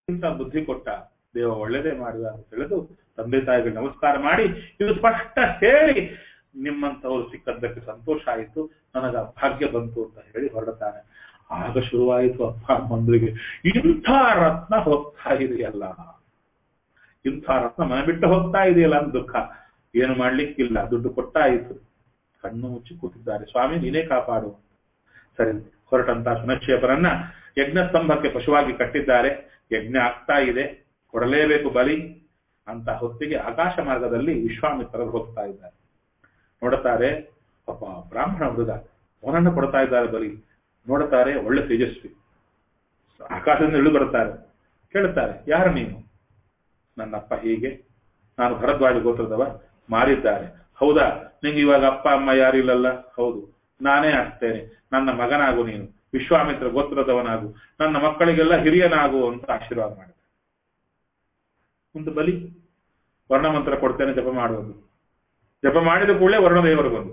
ಇಂಥ ಬುದ್ಧಿ ಕೊಟ್ಟ ದೇವ ಒಳ್ಳೇದೇ ಮಾಡಿದ ಅಂತ ತಿಳಿದು ತಂದೆ ತಾಯಿಗಳಿಗೆ ನಮಸ್ಕಾರ ಮಾಡಿ ಇದು ಸ್ಪಷ್ಟ ಹೇಳಿ ನಿಮ್ಮಂಥವ್ರು ಸಿಕ್ಕದ್ದಕ್ಕೆ ಸಂತೋಷ ಆಯಿತು, ನನಗ ಭಾಗ್ಯ ಬಂತು ಅಂತ ಹೇಳಿ ಹೊರಡ್ತಾನೆ. ಆಗ ಶುರುವಾಯಿತು ಅಪ್ಪ ಅಮ್ಮಂದ್ರಿಗೆ, ಇಂಥ ರತ್ನ ಹೋಗ್ತಾ ಇದೆಯಲ್ಲ, ಇಂಥ ರತ್ನ ಮನೆ ಬಿಟ್ಟು ಹೋಗ್ತಾ ಇದೆಯಲ್ಲ ಅಂತ ದುಃಖ. ಏನು ಮಾಡ್ಲಿಕ್ಕಿಲ್ಲ, ದುಡ್ಡು ಕೊಟ್ಟಾಯಿತು. ಕಣ್ಣು ಮುಚ್ಚಿ ಕೂತಿದ್ದಾರೆ. ಸ್ವಾಮಿ ನೀನೇ ಕಾಪಾಡು. ಸರಿ, ಹೊರಟಂತ ಶುನಶ್ಚೇಪರನ್ನ ಯಜ್ಞ ಸ್ತಂಭಕ್ಕೆ ಪಶುವಾಗಿ ಕಟ್ಟಿದ್ದಾರೆ. ಯಜ್ಞ ಆಗ್ತಾ ಇದೆ, ಕೊಡಲೇಬೇಕು ಬಲಿ ಅಂತ ಹೊತ್ತಿಗೆ ಆಕಾಶ ಮಾರ್ಗದಲ್ಲಿ ವಿಶ್ವಾಮಿತ್ರರು ಹೋಗ್ತಾ ಇದ್ದಾರೆ. ನೋಡುತ್ತಾರೆ, ಪಾಪ ಬ್ರಾಹ್ಮಣ ಹುಡುಗ ಅವನನ್ನು ಕೊಡ್ತಾ ಇದ್ದಾರೆ ಬಲಿ. ನೋಡುತ್ತಾರೆ, ಒಳ್ಳೆ ತೇಜಸ್ವಿ, ಆಕಾಶದಿಂದ ಇಳಿದು ಬರ್ತಾರೆ. ಕೇಳುತ್ತಾರೆ, ಯಾರು ನೀನು? ನನ್ನಪ್ಪ ಹೀಗೆ, ನಾನು ಭರದ್ವಾಜ ಗೋತ್ರದವ, ಮಾರಿದ್ದಾರೆ. ಹೌದಾ, ನಿಂಗೆ ಇವಾಗ ಅಪ್ಪ ಅಮ್ಮ ಯಾರಿಲ್ಲಲ್ಲ? ಹೌದು, ನಾನೇ ಆಗ್ತೇನೆ, ನನ್ನ ಮಗನಾಗು, ನೀನು ವಿಶ್ವಾಮಿತ್ರ ಗೋತ್ರದವನಾಗು, ನನ್ನ ಮಕ್ಕಳಿಗೆಲ್ಲ ಹಿರಿಯನಾಗು ಅಂತ ಆಶೀರ್ವಾದ ಮಾಡಿದೆ. ಒಂದು ಬಲಿ, ವರ್ಣಮಂತ್ರ ಕೊಡ್ತೇನೆ, ಜಪ ಮಾಡುವುದು. ಜಪ ಮಾಡಿದ ಕೂಡಲೇ ವರ್ಣದೇವರು ಬಂದು,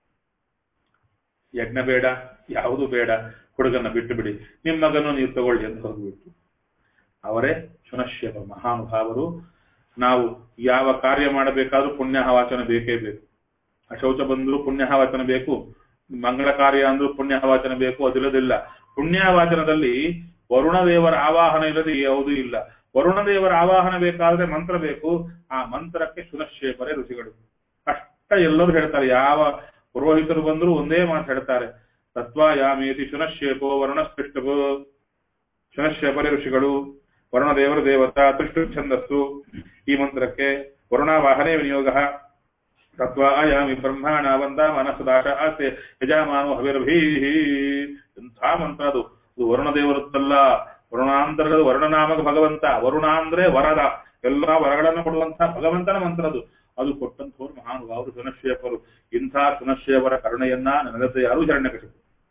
ಯಜ್ಞ ಬೇಡ, ಯಾವುದು ಬೇಡ, ಹುಡುಗನ್ನ ಬಿಟ್ಟು ಬಿಡಿ, ನಿಮ್ಮ ಮಗನು ನೀವು ತಗೊಳ್ಳಿ ಅಂತ ಹೋಗ್ಬಿಟ್ಟು. ಅವರೇ ಶುನಶ್ಚೇಪ ಮಹಾನುಭಾವರು. ನಾವು ಯಾವ ಕಾರ್ಯ ಮಾಡಬೇಕಾದ್ರೂ ಪುಣ್ಯವಾಚನ ಬೇಕೇ ಬೇಕು. ಅಶೌಚ ಬಂದ್ರು ಪುಣ್ಯವಾಚನ ಬೇಕು, ಮಂಗಳ ಕಾರ್ಯ ಅಂದ್ರೂ ಪುಣ್ಯವಾಚನ ಬೇಕು. ಅದಿಲ್ಲದಿಲ್ಲ. ಪುಣ್ಯವಾಚನದಲ್ಲಿ ವರುಣದೇವರ ಆವಾಹನ ಇಲ್ಲದೆ ಯಾವುದೂ ಇಲ್ಲ. ವರುಣದೇವರ ಆವಾಹನ ಬೇಕಾದ್ರೆ ಮಂತ್ರ ಬೇಕು. ಆ ಮಂತ್ರಕ್ಕೆ ಶುನಶ್ಚೇಪರೇ ಋಷಿಗಳು. ಅಷ್ಟ ಎಲ್ಲರೂ ಹೇಳ್ತಾರೆ. ಯಾವ ಪುರೋಹಿತರು ಬಂದರೂ ಒಂದೇ ಮಾತು ಹೇಳ್ತಾರೆ, ತತ್ವಾಯಾಮೇತಿ ಶುನಶ್ಚೇಪೋ ವರುಣಸ್ಪೃಷ್ಟವೋ. ಶುನಶ್ಚೇಪರೇ ಋಷಿಗಳು, ವರುಣದೇವರ ದೇವತಾ, ತೃಷ್ಟು ಛಂದಸ್ಸು. ಈ ಮಂತ್ರಕ್ಕೆ ವರುಣಾವಾಹನೆ ವಿನಿಯೋಗ. ತತ್ವಾಯಾಮಿ ಬ್ರಹ್ಮಾಣ ವಂದ ಮನಸ್ಸುದಾಶ ಆಸೆ ಯಜಮಾನೋ ಹವಿರ್ಭೀಹಿ. ಎಂಥ ಮಂತ್ರ ಅದು! ವರುಣದೇವರದ್ದಲ್ಲ, ವರುಣಾಂತರದ ವರ್ಣನಾಮಕ ಭಗವಂತ. ವರುಣ ಅಂದ್ರೆ ವರದ, ಎಲ್ಲಾ ವರಗಳನ್ನು ಕೊಡುವಂತಹ ಭಗವಂತನ ಮಂತ್ರ ಅದು. ಅದು ಕೊಟ್ಟಂತವ್ರು ಮಹಾನುಭಾವರು ಶುನಶ್ಚೇಪರು. ಇಂಥ ಶುನಶ್ಚೇಪರ ಕರುಣೆಯನ್ನ ನನಗತ್ತೆ ಯಾರು ಹಿರಣ್ಯಕಶಿಪು.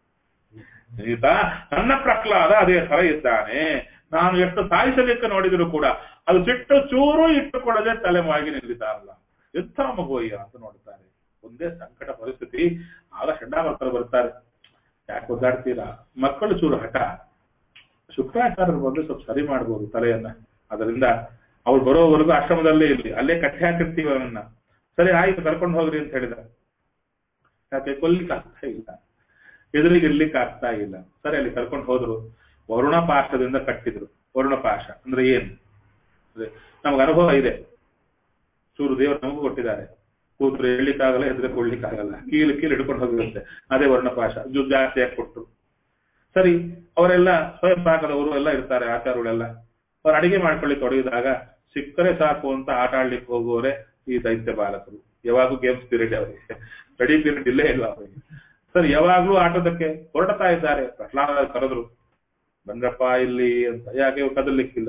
ನನ್ನ ಪ್ರಹ್ಲಾದ ಅದೇ ತರ ಇದ್ದಾನೆ. ನಾನು ಎಷ್ಟು ಸಾಯಿಸಲಿಕ್ಕೆ ನೋಡಿದ್ರು ಕೂಡ ಅದು ಸಿಟ್ಟು ಚೂರು ಇಟ್ಟುಕೊಳ್ಳದೆ ತಲೆಮಾಗಿ ನಿಲ್ಲಿದ್ದಾರಲ್ಲ, ಎಂಥ ಮಗುವಯ್ಯ ಅಂತ ನೋಡ್ತಾರೆ. ಒಂದೇ ಸಂಕಟ ಪರಿಸ್ಥಿತಿ. ಆಗ ಷಂಡಾಮರ್ತರು ಬರ್ತಾರೆ. ಯಾಕೆ ಒದ್ದಾಡ್ತೀರಾ? ಮಕ್ಕಳು ಚೂರು ಹಠ. ಶುಕ್ರಾಚಾರ್ಯರು ಬಂದು ಸ್ವಲ್ಪ ಸರಿ ಮಾಡ್ಬೋದು ತಲೆಯನ್ನ. ಅದರಿಂದ ಅವ್ರು ಬರೋವರೆಗೂ ಆಶ್ರಮದಲ್ಲೇ ಇರ್ಲಿ, ಅಲ್ಲೇ ಕಟ್ಟೆ ಹಾಕಿರ್ತೀವಿ ಅವನನ್ನ. ಸರಿ ಆಯ್ತು, ಕರ್ಕೊಂಡು ಹೋಗ್ರಿ ಅಂತ ಹೇಳಿದ. ಯಾಕೆ ಕೊಲ್ಲಿಕ್ಕೆ ಆಗ್ತಾ ಇಲ್ಲ, ಎದುರಿಗೆ ಇರ್ಲಿಕ್ಕೆ ಆಗ್ತಾ ಇಲ್ಲ. ಸರಿ, ಅಲ್ಲಿ ಕರ್ಕೊಂಡು ಹೋದ್ರು. ವರುಣ ಪಾಶದಿಂದ ಕಟ್ಟಿದ್ರು. ವರುಣ ಪಾಶ ಅಂದ್ರೆ ಏನು? ನಮ್ಗೆ ಅನುಭವ ಇದೆ. ಚೂರು ದೇವರು ನಮಗೂ ಕೊಟ್ಟಿದ್ದಾರೆ. ಕೂತ್ರು ಹೇಳಲಿಕ್ಕಾಗಲ್ಲ, ಎದುರು ಕೊಡ್ಲಿಕ್ಕಾಗಲ್ಲ, ಕೀಲು ಹಿಡ್ಕೊಂಡು ಹೋಗಿರುತ್ತೆ. ಅದೇ ವರ್ಣಪಾಶ. ಜಾಸ್ತಿ ಯಾಕೆ ಕೊಟ್ಟರು? ಸರಿ, ಅವರೆಲ್ಲ ಸ್ವಯಂ ಪಾಕದವರು ಎಲ್ಲ ಇರ್ತಾರೆ, ಆಚಾರಗಳೆಲ್ಲ. ಅವ್ರು ಅಡಿಗೆ ಮಾಡ್ಕೊಳ್ಳಿ ತೊಡಗಿದಾಗ ಸಿಕ್ಕರೆ ಸಾಕು ಅಂತ ಆಟ ಆಡ್ಲಿಕ್ಕೆ ಹೋಗುವವರೇ ಈ ದೈತ್ಯ ಬಾಲಕರು. ಯಾವಾಗೂ ಗೇಮ್ಸ್ ಪೀರಿಯಡ್ ಅವರಿಗೆ, ಸ್ಟಡಿ ಪೀರಿಯಡ್ ಇಲ್ಲೇ ಇಲ್ಲ ಅವರಿಗೆ. ಸರಿ, ಯಾವಾಗ್ಲೂ ಆಟೋದಕ್ಕೆ ಹೊರಡ್ತಾ ಇದ್ದಾರೆ. ಪ್ರಹ್ಲಾದ ಕರೆದ್ರು, ಬಂದ್ರಪ್ಪ ಇಲ್ಲಿ ಅಂತ. ಯಾಕೆ ಕದಲಿಕ್ಕಿಲ್ಲ.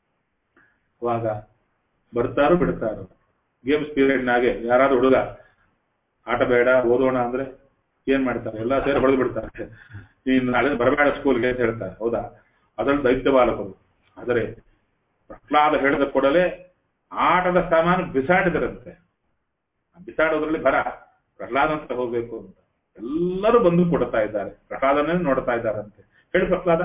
ಅವಾಗ ಬರ್ತಾರೋ ಬಿಡ್ತಾರೋ. ಗೇಮ್ಸ್ ಪೀರಿಯಡ್ನಾಗೆ ಯಾರಾದ್ರೂ ಹುಡುಗ ಆಟ ಬೇಡ ಓದೋಣ ಅಂದ್ರೆ ಏನ್ ಮಾಡ್ತಾರೆ? ಎಲ್ಲ ಸೇರಿ ಹೊಡೆದು ಬಿಡ್ತಾರೆ. ನೀನ್ ನಾಳೆ ಬರಬೇಡ ಸ್ಕೂಲ್ಗೆ ಅಂತ ಹೇಳ್ತಾರೆ. ಹೌದಾ? ಅದ್ರಲ್ಲಿ ದೈತ್ಯ ಬಾಲಕರು. ಆದರೆ ಪ್ರಹ್ಲಾದ ಹೇಳಿದ ಕೂಡಲೇ ಆಟದ ಸಾಮಾನು ಬಿಸಾಡಿದರಂತೆ. ಬಿಸಾಡೋದ್ರಲ್ಲಿ ಬರ ಪ್ರಹ್ಲಾದ ಅಂತ ಹೋಗ್ಬೇಕು ಅಂತ ಎಲ್ಲರೂ ಬಂದು ಕೊಡ್ತಾ ಇದ್ದಾರೆ. ಪ್ರಹ್ಲಾದನೇ ನೋಡ್ತಾ ಇದ್ದಾರಂತೆ. ಹೇಳಿ ಪ್ರಹ್ಲಾದ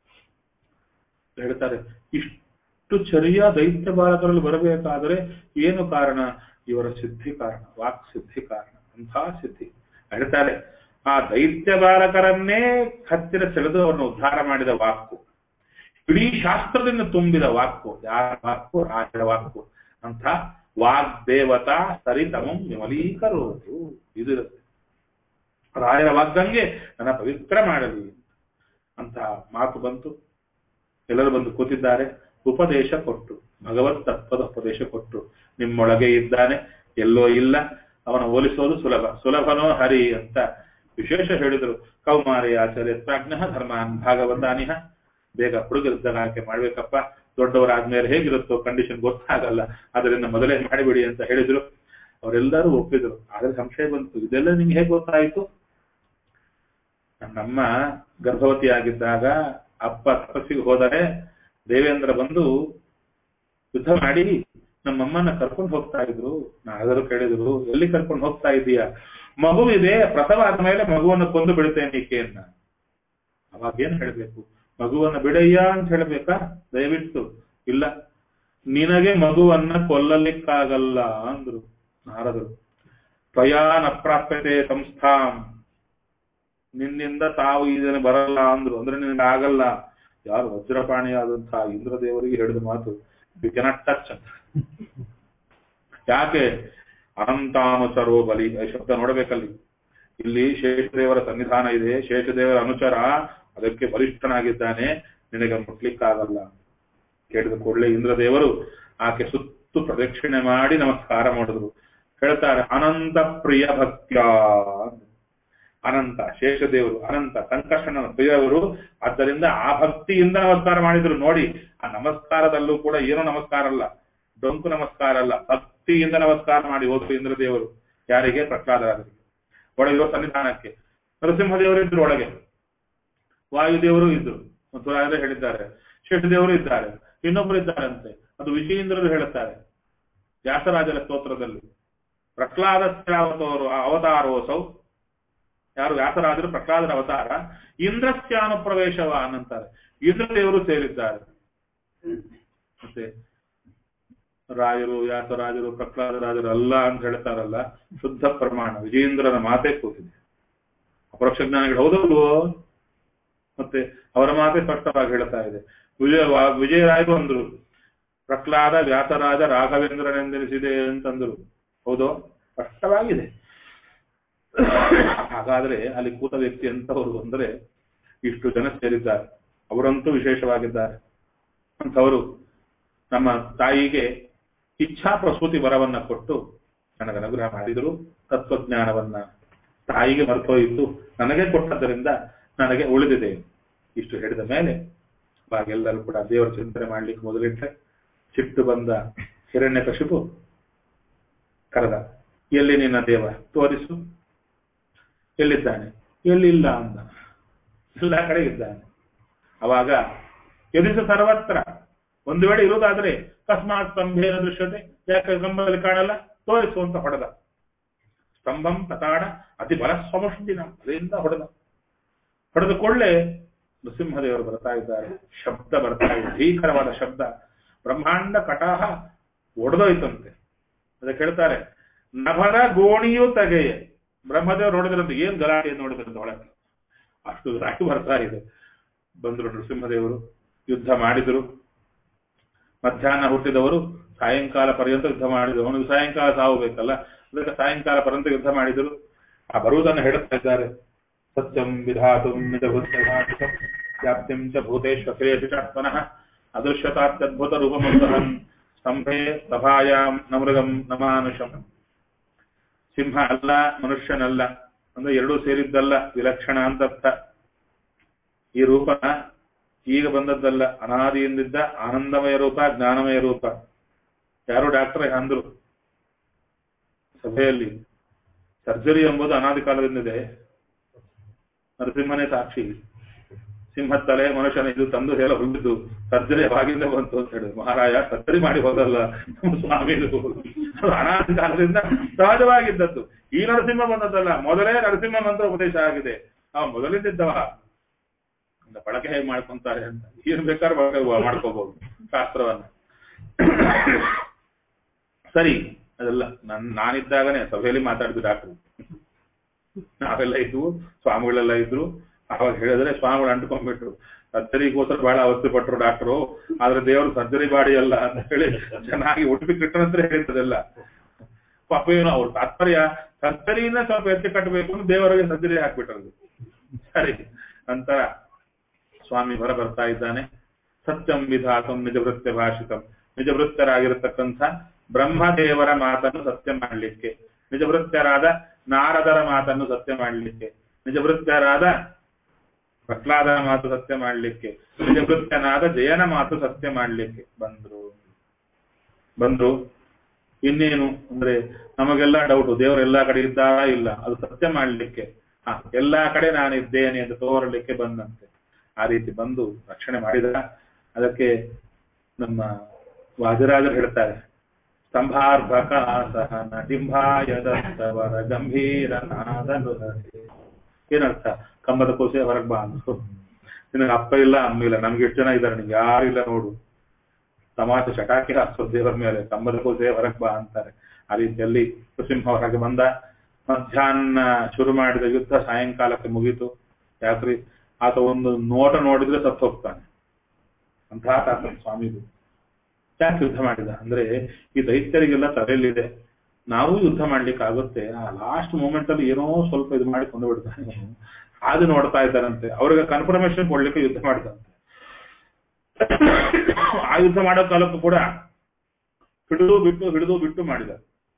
ಹೇಳ್ತಾರೆ, ಇಷ್ಟು ಚರಿಯ ದೈತ್ಯ ಬಾಲಕರಲ್ಲಿ ಬರಬೇಕಾದ್ರೆ ಏನು ಕಾರಣ? ಇವರ ಸಿದ್ಧಿ ಕಾರಣ, ವಾಕ್ ಸಿದ್ಧಿ ಕಾರಣ. ಅಂಥ ಸಿದ್ಧಿ ಹೇಳ್ತಾರೆ. ಆ ದೈತ್ಯ ಬಾಲಕರನ್ನೇ ಹತ್ತಿರ ಸೆಳೆದು ಅವರನ್ನು ಉದ್ಧಾರ ಮಾಡಿದ ವಾಕು, ಇಡೀ ಶಾಸ್ತ್ರದಿಂದ ತುಂಬಿದ ವಾಕು. ಯಾರ ವಾಕು? ರಾಜರ ವಾಕು. ಅಂತ ವಾಗ್ದೇವತಾ ಸರಿತಮಂ ವಿಮಲೀಕರೋದು. ಇದಿರುತ್ತೆ. ರಾಯರ ವಾಗ್ದಂಗೆ ನನ್ನ ಪವಿತ್ರ ಮಾಡಲಿ ಅಂತ ಮಾತು ಬಂತು. ಎಲ್ಲರೂ ಬಂದು ಕೂತಿದ್ದಾರೆ. ಉಪದೇಶ ಕೊಟ್ಟು, ಭಗವತ್ ತತ್ವದ ಉಪದೇಶ ಕೊಟ್ಟು, ನಿಮ್ಮೊಳಗೆ ಇದ್ದಾನೆ, ಎಲ್ಲೋ ಇಲ್ಲ, ಅವನ ಹೋಲಿಸೋದು ಸುಲಭ, ಸುಲಭನೋ ಹರಿ ಅಂತ ವಿಶೇಷ ಹೇಳಿದರು. ಕೌಮಾರಿ ಆಚಾರ್ಯ ಪ್ರಾಜ್ಞ ಧರ್ಮಾನ್ ಭಾಗವತಾನಿಹ. ಬೇಗ ಹುಡುಗರಿದ್ದನಾಕೆ ಮಾಡ್ಬೇಕಪ್ಪ, ದೊಡ್ಡವರಾದ್ಮೇಲೆ ಹೇಗಿರುತ್ತೋ ಕಂಡೀಷನ್ ಗೊತ್ತಾಗಲ್ಲ, ಅದರಿಂದ ಮೊದಲೇ ಮಾಡಿಬಿಡಿ ಅಂತ ಹೇಳಿದ್ರು. ಅವರೆಲ್ಲರೂ ಒಪ್ಪಿದ್ರು. ಆದ್ರೆ ಸಂಶಯ ಬಂತು, ಇದೆಲ್ಲ ನಿಮ್ಗೆ ಹೇಗೆ ಗೊತ್ತಾಯಿತು? ನನ್ನಮ್ಮ ಗರ್ಭವತಿ ಆಗಿದ್ದಾಗ ಅಪ್ಪ ತಪಸ್ಸಿಗೆ ಹೋದರೆ ದೇವೇಂದ್ರ ಬಂದು ಯುದ್ಧ ಮಾಡಿ ನಮ್ಮಮ್ಮನ ಕರ್ಕೊಂಡು ಹೋಗ್ತಾ ಇದ್ರು. ನಾದರೂ ಕೇಳಿದ್ರು, ಎಲ್ಲಿ ಕರ್ಕೊಂಡು ಹೋಗ್ತಾ ಇದೀಯಾ? ಮಗುವಿದೆ, ಪ್ರಸವ ಆದ್ಮೇಲೆ ಮಗುವನ್ನು ಕೊಂದು ಬಿಡುತ್ತೇನೆ ಈಕೆಯನ್ನ. ಅವಾಗೇನ್ ಹೇಳ್ಬೇಕು? ಮಗುವನ್ನ ಬಿಡಯ್ಯ ಅಂತ ಹೇಳ್ಬೇಕಾ? ದಯವಿಟ್ಟು ಇಲ್ಲ, ನಿನಗೆ ಮಗುವನ್ನ ಕೊಲ್ಲಲಿಕ್ಕಾಗಲ್ಲ ಅಂದ್ರು ನಾರದರು. ತ್ವಯಾ ನ ಪ್ರಾಪ್ಯತೆ ಸಂಸ್ಥಾಂ, ನಿನ್ನಿಂದ ತಾವು ಇದನ್ನು ಬರಲ್ಲ ಅಂದ್ರು. ಅಂದ್ರೆ ನಿನಗೆ ಆಗಲ್ಲ. ಯಾರು ವಜ್ರಪಾಣಿಯಾದಂತಹ ಇಂದ್ರದೇವರಿಗೆ ಹೇಳಿದ ಮಾತು, ಯು ಕೆನಾಟ್ ಟಚ್ ಅಂತ. ಯಾಕೆ? ಅನಂತಾನುಚರೋ ಬಲಿ. ಶಬ್ದ ನೋಡಬೇಕಲ್ಲಿ. ಇಲ್ಲಿ ಶೇಷದೇವರ ಸನ್ನಿಧಾನ ಇದೆ, ಶೇಷದೇವರ ಅನುಚರ, ಅದಕ್ಕೆ ಬಲಿಷ್ಠನಾಗಿದ್ದಾನೆ, ನಿನಗೆ ಮುಟ್ಲಿಕ್ಕಾಗಲ್ಲ. ಕೇಳಿದ ಕೂಡಲೇ ಇಂದ್ರದೇವರು ಆಕೆ ಸುತ್ತು ಪ್ರದಕ್ಷಿಣೆ ಮಾಡಿ ನಮಸ್ಕಾರ ಮಾಡಿದ್ರು. ಹೇಳ್ತಾರೆ, ಅನಂತ ಪ್ರಿಯ ಭಕ್ತ್ಯ. ಅನಂತ ಶೇಷದೇವರು, ಅನಂತ ಸಂಕರ್ಷಣನ ಪ್ರಿಯವರು, ಆದ್ದರಿಂದ ಆ ಭಕ್ತಿಯಿಂದ ನಮಸ್ಕಾರ ಮಾಡಿದ್ರು. ನೋಡಿ, ಆ ನಮಸ್ಕಾರದಲ್ಲೂ ಕೂಡ ಏನೋ ನಮಸ್ಕಾರ ಅಲ್ಲ, ಡೊಂಕು ನಮಸ್ಕಾರ ಅಲ್ಲ, ಭಕ್ತಿಯಿಂದ ನಮಸ್ಕಾರ ಮಾಡಿ ಹೋದ್ರು ಇಂದ್ರದೇವರು. ಯಾರಿಗೆ? ಪ್ರಹ್ಲಾದರಾಜರಿಗೆ. ಒಳಗಿರೋ ಸನ್ನಿಧಾನಕ್ಕೆ ನರಸಿಂಹದೇವರು ಇದ್ರು, ಒಳಗೆ ವಾಯುದೇವರು ಇದ್ರು, ಮತ್ತು ರಾಜರೇ ಹೇಳಿದ್ದಾರೆ, ಶೇಷದೇವರು ಇದ್ದಾರೆ, ಇನ್ನೊಬ್ಬರು ಇದ್ದಾರಂತೆ. ಅದು ವಿಜಯೇಂದ್ರರು ಹೇಳುತ್ತಾರೆ ವ್ಯಾಸರಾಜರ ಸ್ತೋತ್ರದಲ್ಲಿ. ಪ್ರಹ್ಲಾದಸ್ಯ ಅವತಾರೋಸೌ, ಯಾರು? ವ್ಯಾಸರಾಜರು ಪ್ರಹ್ಲಾದರ ಅವತಾರ. ಇಂದ್ರಸ್ಯಾನುಪ್ರವೇಶವ ಅನ್ನಂತಾರೆ, ಇಂದ್ರದೇವರು ಸೇರಿದ್ದಾರೆ. ಮತ್ತೆ ರಾಯರು, ವ್ಯಾಸರಾಜರು, ಪ್ರಹ್ಲಾದರಾಜರು ಅಲ್ಲ ಅಂತ ಹೇಳ್ತಾರಲ್ಲ, ಶುದ್ಧ ಪ್ರಮಾಣ. ವಿಜಯೇಂದ್ರನ ಮಾತೇ ಕೂತಿದೆ. ಅಪರೋಕ್ಷ ಜ್ಞಾನಿಗಳು ಹೌದಲ್ವೋ? ಮತ್ತೆ ಅವರ ಮಾತೇ ಸ್ಪಷ್ಟವಾಗಿ ಹೇಳ್ತಾ ಇದೆ. ವಿಜಯರಾಯರು ಅಂದ್ರು, ಪ್ರಹ್ಲಾದ ವ್ಯಾಸರಾಜ ರಾಘವೇಂದ್ರನೆಂದೆನಿಸಿದೆ ಅಂತಂದ್ರು. ಹೌದೋ? ಸ್ಪಷ್ಟವಾಗಿದೆ. ಹಾಗಾದ್ರೆ ಅಲ್ಲಿ ಕೂತ ವ್ಯಕ್ತಿ ಅಂತವರು ಅಂದರೆ ಇಷ್ಟು ಜನ ಸೇರಿದ್ದಾರೆ, ಅವರಂತೂ ವಿಶೇಷವಾಗಿದ್ದಾರೆ. ಅಂಥವರು ನಮ್ಮ ತಾಯಿಗೆ ಇಚ್ಛಾ ಪ್ರಸೂತಿ ವರವನ್ನ ಕೊಟ್ಟು ನನಗೆ ಅನುಗ್ರಹ ಮಾಡಿದರು. ತತ್ವಜ್ಞಾನವನ್ನ ತಾಯಿಗೆ ಮರ್ತೋಯಿತು, ನನಗೆ ಕೊಟ್ಟದ್ದರಿಂದ ನನಗೆ ಉಳಿದಿದೆ. ಇಷ್ಟು ಹೇಳಿದ ಮೇಲೆ ಎಲ್ಲರೂ ಕೂಡ ದೇವರ ಚಿಂತನೆ ಮಾಡ್ಲಿಕ್ಕೆ ಮೊದಲಿಟ್ಟರೆ ಸಿಟ್ಟು ಬಂದ ಹಿರಣ್ಯಕಶಿಪು ಕರೆದ, ಎಲ್ಲಿ ನಿನ್ನ ದೇವ ತೋರಿಸು, ಎಲ್ಲಿದ್ದಾನೆ? ಎಲ್ಲಿಲ್ಲ ಅಂದ, ಎಲ್ಲ ಕಡೆ ಇದ್ದಾನೆ. ಅವಾಗ ಯದಿಸ ಸರ್ವತ್ರ, ಒಂದು ವೇಳೆ ಇರುವುದಾದ್ರೆ ಕಸ್ಮಾತ್ ಸ್ತಂಭೇನ ದೃಶ್ಯತೆ, ಯಾಕೆ ಕಂಬದಲ್ಲಿ ಕಾಣಲ್ಲ, ತೋರಿಸು ಅಂತ ಹೊಡೆದ. ಸ್ತಂಭಂ ತತಾಡ ಅತಿ ಬಲ ಸಮಷ್ಟಿನ, ಅದರಿಂದ ಹೊಡೆದ ಕೂಡಲೇ ನೃಸಿಂಹದೇವರು ಬರ್ತಾ ಇದ್ದಾರೆ. ಶಬ್ದ ಬರ್ತಾ ಇದೆ, ಭೀಕರವಾದ ಶಬ್ದ. ಬ್ರಹ್ಮಾಂಡ ಕಟಾಹ ಒಡೆದೋಯ್ತಂತೆ. ಅದಕ್ಕೆ ಹೇಳ್ತಾರೆ, ನಭರ ಗೋಣಿಯೂ ತೆಗೆಯೇ. ಬ್ರಹ್ಮದೇವರು ನೋಡಿದ್ರಂತೆ, ಏನ್ ಗಲಾಟೆ ನೋಡಿದ್ರಂತೆ ಒಳಗೆ, ಅಷ್ಟು ಗಲಾಟೆ ಬರ್ತಾ ಇದೆ. ಬಂದ್ರು ನೃಸಿಂಹದೇವರು, ಯುದ್ಧ ಮಾಡಿದ್ರು. ಮಧ್ಯಾಹ್ನ ಹುಟ್ಟಿದವರು ಸಾಯಂಕಾಲ ಪರ್ಯಂತ ಯುದ್ಧ ಮಾಡಿದ್ರು. ಅವನಿಗೆ ಸಾಯಂಕಾಲ ಸಾವು ಬೇಕಲ್ಲ, ಅದಕ್ಕೆ ಸಾಯಂಕಾಲ ಪರ್ಯಂತ ಯುದ್ಧ ಮಾಡಿದ್ರು. ಆ ಬರುವುದನ್ನು ಹೇಳುತ್ತಾ ಇದ್ದಾರೆ, ಸತ್ಯಂ ವಿಧಾತು ನಿಜ ವ್ಯಾಪ್ತಿಂ ಚ ಭೂತೇಶ್ವರೇಶಾತ್ಮನಃ ಅದೃಶ್ಯತಾತ್ಯದ್ಭುತ ರೂಪಮಂತಹನ್ ಸ್ತಂಭೆ ಸಭಾಯಾಂ ನ ಮೃಗಂ ನ ಮಾನುಷಂ. ಸಿಂಹ ಅಲ್ಲ, ಮನುಷ್ಯನಲ್ಲ, ಅಂದ್ರೆ ಎರಡೂ ಸೇರಿದ್ದಲ್ಲ, ವಿಲಕ್ಷಣ ಅಂತರ್ಥ. ಈ ರೂಪ ಈಗ ಬಂದದ್ದಲ್ಲ, ಅನಾದಿಯಿಂದಿದ್ದ ಆನಂದಮಯ ರೂಪ, ಜ್ಞಾನಮಯ ರೂಪ. ಯಾರು ಡಾಕ್ಟರ್ ಅಂದ್ರು ಸಭೆಯಲ್ಲಿ, ಸರ್ಜರಿ ಎಂಬುದು ಅನಾದಿ ಕಾಲದಿಂದಿದೆ, ನರಸಿಂಹನೇ ಸಾಕ್ಷಿ. ಸಿಂಹದ ತಲೆ ಮನುಷ್ಯನ ಇದು ತಂದು ಹೇಳ ಹುಟ್ಟಿದ್ದು ಸರ್ಜರಿ ಯಾವಾಗಿಂದ ಬಂತು ಅಂತ ಹೇಳಿದ್ರು. ಮಹಾರಾಯ ಸರ್ಜರಿ ಮಾಡಿ ಹೋದಲ್ಲ ನಮ್ಮ ಸ್ವಾಮಿ, ಅದು ಅನಾದಿ ಕಾಲದಿಂದ ಸಹಜವಾಗಿದ್ದದ್ದು. ಈ ನರಸಿಂಹ ಬಂದದ್ದಲ್ಲ, ಮೊದಲೇ ನರಸಿಂಹ ಮಂತ್ರ ಉಪದೇಶ ಆಗಿದೆ. ಅವ ಮೊದಲಿದ್ದವ. ಬಳಕೆ ಹೇಗೆ ಮಾಡ್ಕೊಂತಾರೆ ಅಂತ ಏನ್ ಬೇಕಾದ್ರೂ ಬಳಕೆ ಮಾಡ್ಕೋಬಹುದು ಶಾಸ್ತ್ರವನ್ನ. ಸರಿ, ಅದೆಲ್ಲ ನಾನಿದ್ದಾಗನೇ ಸಭೆಯಲ್ಲಿ ಮಾತಾಡಿದ್ರು ಡಾಕ್ಟ್ರು. ನಾವೆಲ್ಲ ಇದ್ವು, ಸ್ವಾಮಿಗಳೆಲ್ಲ ಇದ್ರು. ಅವಾಗ ಹೇಳಿದ್ರೆ ಸ್ವಾಮಿಗಳು ಅಂಟ್ಕೊಂಡ್ಬಿಟ್ರು. ಸರ್ಜರಿಗೋಸ್ಕರ ಬಹಳ ಅವಸ್ಥೆ ಪಟ್ರು ಡಾಕ್ಟ್ರು, ಆದ್ರೆ ದೇವರು ಸರ್ಜರಿ ಬಾಡಿ ಅಲ್ಲ ಅಂತ ಹೇಳಿ ಚೆನ್ನಾಗಿ ಒಟ್ಟಿಗೆ ಕಟ್ಟನಂತರ ಹೇಳಿದ್ದೆಲ್ಲ. ಪಾಪ ಏನೋ ಅವ್ರ ತಾತ್ಪರ್ಯ ಸರ್ಜರಿನ ಸ್ವಲ್ಪ ಎತ್ತಿ ಕಟ್ಟಬೇಕು ಅಂತ ದೇವರಿಗೆ ಸರ್ಜರಿ ಹಾಕ್ಬಿಟ್ರದು. ಸರಿ, ನಂತರ ಸ್ವಾಮಿ ಬರ್ತಾ ಇದ್ದಾನೆ. ಸತ್ಯಂ ವಿಧಾತಂ ನಿಜವೃತ್ಯ ಭಾಷಿತಂ, ನಿಜವೃತ್ತರಾಗಿರತಕ್ಕಂಥ ಬ್ರಹ್ಮದೇವರ ಮಾತನ್ನು ಸತ್ಯ ಮಾಡಲಿಕ್ಕೆ, ನಿಜವೃತ್ಯರಾದ ನಾರದರ ಮಾತನ್ನು ಸತ್ಯ ಮಾಡಲಿಕ್ಕೆ, ನಿಜವೃತ್ಯರಾದ ಪ್ರಹ್ಲಾದನ ಮಾತು ಸತ್ಯ ಮಾಡಲಿಕ್ಕೆ, ನಿಜವೃತ್ಯನಾದ ಜಯನ ಮಾತು ಸತ್ಯ ಮಾಡಲಿಕ್ಕೆ ಬಂದ್ರು. ಇನ್ನೇನು ಅಂದ್ರೆ ನಮಗೆಲ್ಲ ಡೌಟು, ದೇವರೆಲ್ಲಾ ಕಡೆ ಇದ್ದಾರಾ ಇಲ್ಲ, ಅದು ಸತ್ಯ ಮಾಡಲಿಕ್ಕೆ, ಎಲ್ಲಾ ಕಡೆ ನಾನಿದ್ದೇನೆ ಅಂತ ತೋರಲಿಕ್ಕೆ ಬಂದಂತೆ. ಆ ರೀತಿ ಬಂದು ರಕ್ಷಣೆ ಮಾಡಿದ. ಅದಕ್ಕೆ ನಮ್ಮ ವಾಜರಾಜರು ಹೇಳ್ತಾರೆ, ಸ್ತಂಭಾರ್ಭಕ ಸಹನ ಡಿಂಭಾಯದವರ ಗಂಭೀರ ನಾದನು. ಏನರ್ಥ? ಕಂಬದ ಕೋಸೆ ಹೊರಗೆ ಬಾ ಅಂದ್ರು. ನಿನಗೆ ಅಪ್ಪ ಇಲ್ಲ, ಅಮ್ಮ ಇಲ್ಲ, ನಮ್ಗೆ ಎಷ್ಟು ಜನ ಇದ್ದಾರೆ, ನಿಮ್ಗೆ ಯಾರಿಲ್ಲ ನೋಡು. ತಮಾಷೆ ಚಟಾಕಿ ಹಾಕ್ಸೋದು ದೇವರ ಮೇಲೆ, ಕಂಬದಕ್ಕೂ ಹೊರಗೆ ಬಾ ಅಂತಾರೆ. ಆ ರೀತಿಯಲ್ಲಿ ನೃಸಿಂಹ ಹೊರಗೆ ಬಂದ. ಮಧ್ಯಾಹ್ನ ಶುರು ಮಾಡಿದ ಯುದ್ಧ ಸಾಯಂಕಾಲಕ್ಕೆ ಮುಗೀತು. ಯಾಕ್ರಿ ಆತ ಒಂದು ನೋಟ ನೋಡಿದ್ರೆ ಸತ್ತು ಹೋಗ್ತಾನೆ, ಅಂತಹ ತಾತ ಸ್ವಾಮಿದು. ಯಾಕೆ ಯುದ್ಧ ಮಾಡಿದ ಅಂದ್ರೆ ಈ ದೈತ್ಯರಿಗೆಲ್ಲ ತಲೆಯಲ್ಲಿದೆ, ನಾವು ಯುದ್ಧ ಮಾಡ್ಲಿಕ್ಕೆ ಆಗುತ್ತೆ, ಆ ಲಾಸ್ಟ್ ಮೂಮೆಂಟ್ ಅಲ್ಲಿ ಏನೋ ಸ್ವಲ್ಪ ಇದು ಮಾಡಿ ಕೊಂದು ಬಿಡ್ತಾನೆ, ಅದು ನೋಡ್ತಾ ಇದ್ದಾರಂತೆ. ಅವ್ರಿಗೆ ಕನ್ಫರ್ಮೇಶನ್ ಕೊಡ್ಲಿಕ್ಕೆ ಯುದ್ಧ ಮಾಡಿದಂತೆ. ಆ ಯುದ್ಧ ಮಾಡೋ ಕಾಲಕ್ಕೂ ಕೂಡ ಹಿಡಿದು ಬಿಟ್ಟು ಮಾಡಿದ.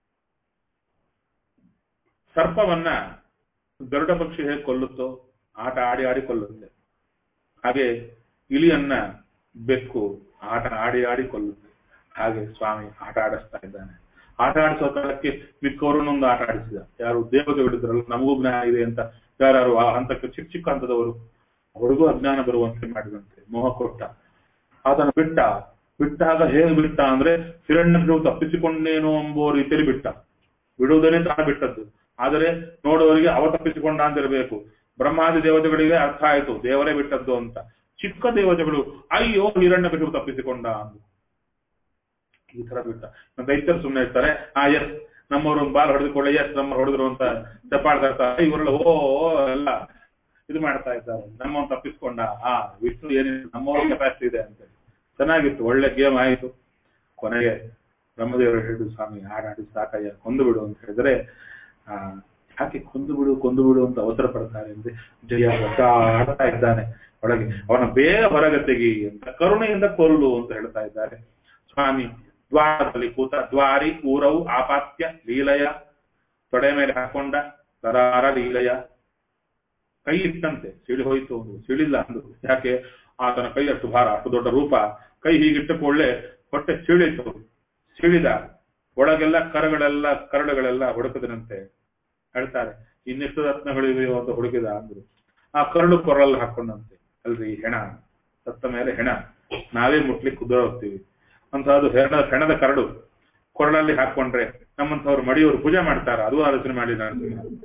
ಸರ್ಪವನ್ನ ಗರುಡ ಪಕ್ಷಿ ಹೇಗೆ ಕೊಲ್ಲುತ್ತೋ ಆಟ ಆಡಿ ಆಡಿ ಕೊಲ್ಲುತ್ತೆ, ಹಾಗೆ ಇಲಿಯನ್ನ ಬೆಕ್ಕು ಆಟ ಆಡಿ ಆಡಿ ಕೊಲ್ಲುತ್ತೆ. ಹಾಗೆ ಸ್ವಾಮಿ ಆಟ ಆಡಿಸ್ತಾ ಇದ್ದಾನೆ. ಆಟ ಆಡಿಸೋ ಕಾಲಕ್ಕೆ ಮಿಕ್ಕವರನ್ನೊಂದು ಆಟ ಆಡಿಸಿದ. ಯಾರು ದೇವತೆ ಬಿಡಿದ್ರಲ್ಲ, ನಮಗೂ ಜ್ಞಾನ ಇದೆ ಅಂತ ಯಾರು ಆ ಹಂತಕ್ಕೆ ಚಿಕ್ಕ ಚಿಕ್ಕ ಹಂತದವರು, ಅವರಿಗೂ ಅಜ್ಞಾನ ಬರುವಂತೆ ಮಾಡಿದಂತೆ ಮೋಹ ಕೊಟ್ಟ. ಅದನ್ನು ಬಿಟ್ಟಾಗ ಹೇಗೆ ಬಿಟ್ಟ ಅಂದ್ರೆ ಹಿರಣ್ಯನು ತಪ್ಪಿಸಿಕೊಂಡೇನೋ ಎಂಬೋ ರೀತಿಯಲ್ಲಿ ಬಿಟ್ಟ. ಬಿಡುವುದನ್ನೇ ತಾನು ಬಿಟ್ಟದ್ದು, ಆದರೆ ನೋಡುವವರಿಗೆ ಅವ ತಪ್ಪಿಸಿಕೊಂಡ ಅಂತಿರಬೇಕು. ಬ್ರಹ್ಮಾದಿ ದೇವತೆಗಳಿಗೆ ಅರ್ಥ ಆಯ್ತು ದೇವರೇ ಬಿಟ್ಟದ್ದು ಅಂತ. ಚಿಕ್ಕ ದೇವತೆಗಳು ಅಯ್ಯೋ ಹಿರಣ್ಯಕಶಿಪು ತಪ್ಪಿಸಿಕೊಂಡ ಅಂದು ಈ ತರ ಬಿಟ್ಟ. ದೈತ್ಯರು ಸುಮ್ಮನೆ ಇರ್ತಾರೆ, ಎಸ್ ನಮ್ಮವರು ಬಾಲ್ ಹೊಡೆದುಕೊಳ್ಳೆ, ಎಸ್ ನಮ್ಮ ಹೊಡೆದ್ರು ಅಂತ ಚಪ್ಪಾಳ್ತಾ ಇರ್ತಾರೆ. ಇವರೆಲ್ಲ ಓ ಎಲ್ಲ ಇದು ಮಾಡ್ತಾ ಇದ್ದಾರೆ, ನಮ್ಮವನ್ ತಪ್ಪಿಸ್ಕೊಂಡ, ವಿಷ್ಣು ಏನಿಲ್ಲ ನಮ್ಮವ್ರ ಕೆಪಾಸಿಟಿ ಇದೆ ಅಂತ. ಚೆನ್ನಾಗಿತ್ತು, ಒಳ್ಳೆ ಗೇಮ್ ಆಯಿತು. ಕೊನೆಗೆ ಬ್ರಹ್ಮದೇವರು ಹೇಳಿದ್ರು, ಸ್ವಾಮಿ ಆಡಿ ಸಾಕಯ್ಯ, ಕೊಂದು ಬಿಡು ಅಂತ ಹೇಳಿದ್ರೆ, ಯಾಕೆ ಕೊಂದು ಬಿಡು ಅಂತ ಅವಸರ ಪಡ್ತಾರೆ ಅಂದ್ರೆ, ಜಯ ಆಡ್ತಾ ಇದ್ದಾನೆ ಒಳಗೆ, ಅವನ ಬೇಗ ಹೊರಗೆ ತೆಗಿ ಅಂತ, ಕರುಣೆಯಿಂದ ಕೊಲ್ಲು ಅಂತ ಹೇಳ್ತಾ ಇದ್ದಾರೆ ಸ್ವಾಮಿ. ದ್ವಾರದಲ್ಲಿ ಕೂತ ದ್ವಾರಿ ಊರವು ಆಪಾತ್ಯ ಲೀಲಯ, ತೊಡೆ ಮೇಲೆ ಹಾಕೊಂಡ ತರಾರ ಲೀಲಯ. ಕೈ ಇಟ್ಟಂತೆ ಸಿಳಿ ಹೋಯ್ತು, ಸಿಳಿಲ್ಲ ಅಂದು. ಯಾಕೆ ಆತನ ಕೈ ಅಷ್ಟು ಭಾರ, ಅಷ್ಟು ದೊಡ್ಡ ರೂಪ, ಕೈ ಹೀಗಿಟ್ಟಕೊಳ್ಳೆ ಹೊಟ್ಟೆ ಸಿಳಿದ ಒಳಗೆಲ್ಲ ಕರಡುಗಳೆಲ್ಲ ಹುಡುಕದನಂತೆ ಹೇಳ್ತಾರೆ. ಇನ್ನೆಷ್ಟು ರತ್ನಗಳಿವೆಯೋ ಅಂತ ಹುಡುಕಿದ ಅಂದ್ರು. ಆ ಕರಡು ಕೊರಳಲ್ಲಿ ಹಾಕೊಂಡಂತೆ. ಅಲ್ರಿ ಹೆಣ ಸತ್ತ ಮೇಲೆ ಹೆಣ ನಾವೇ ಮುಟ್ಲಿಕ್ಕೆ ಕುದುರ ಹೋಗ್ತೀವಿ ಅಂತಹದ್ದು ಹೆಣದ ಕರಡು ಕೊರಳಲ್ಲಿ ಹಾಕೊಂಡ್ರೆ ನಮ್ಮಂಥವ್ರು ಮಡಿಯವರು ಪೂಜೆ ಮಾಡ್ತಾರ, ಅದು ಆಲೋಚನೆ ಮಾಡಿ ನಾನು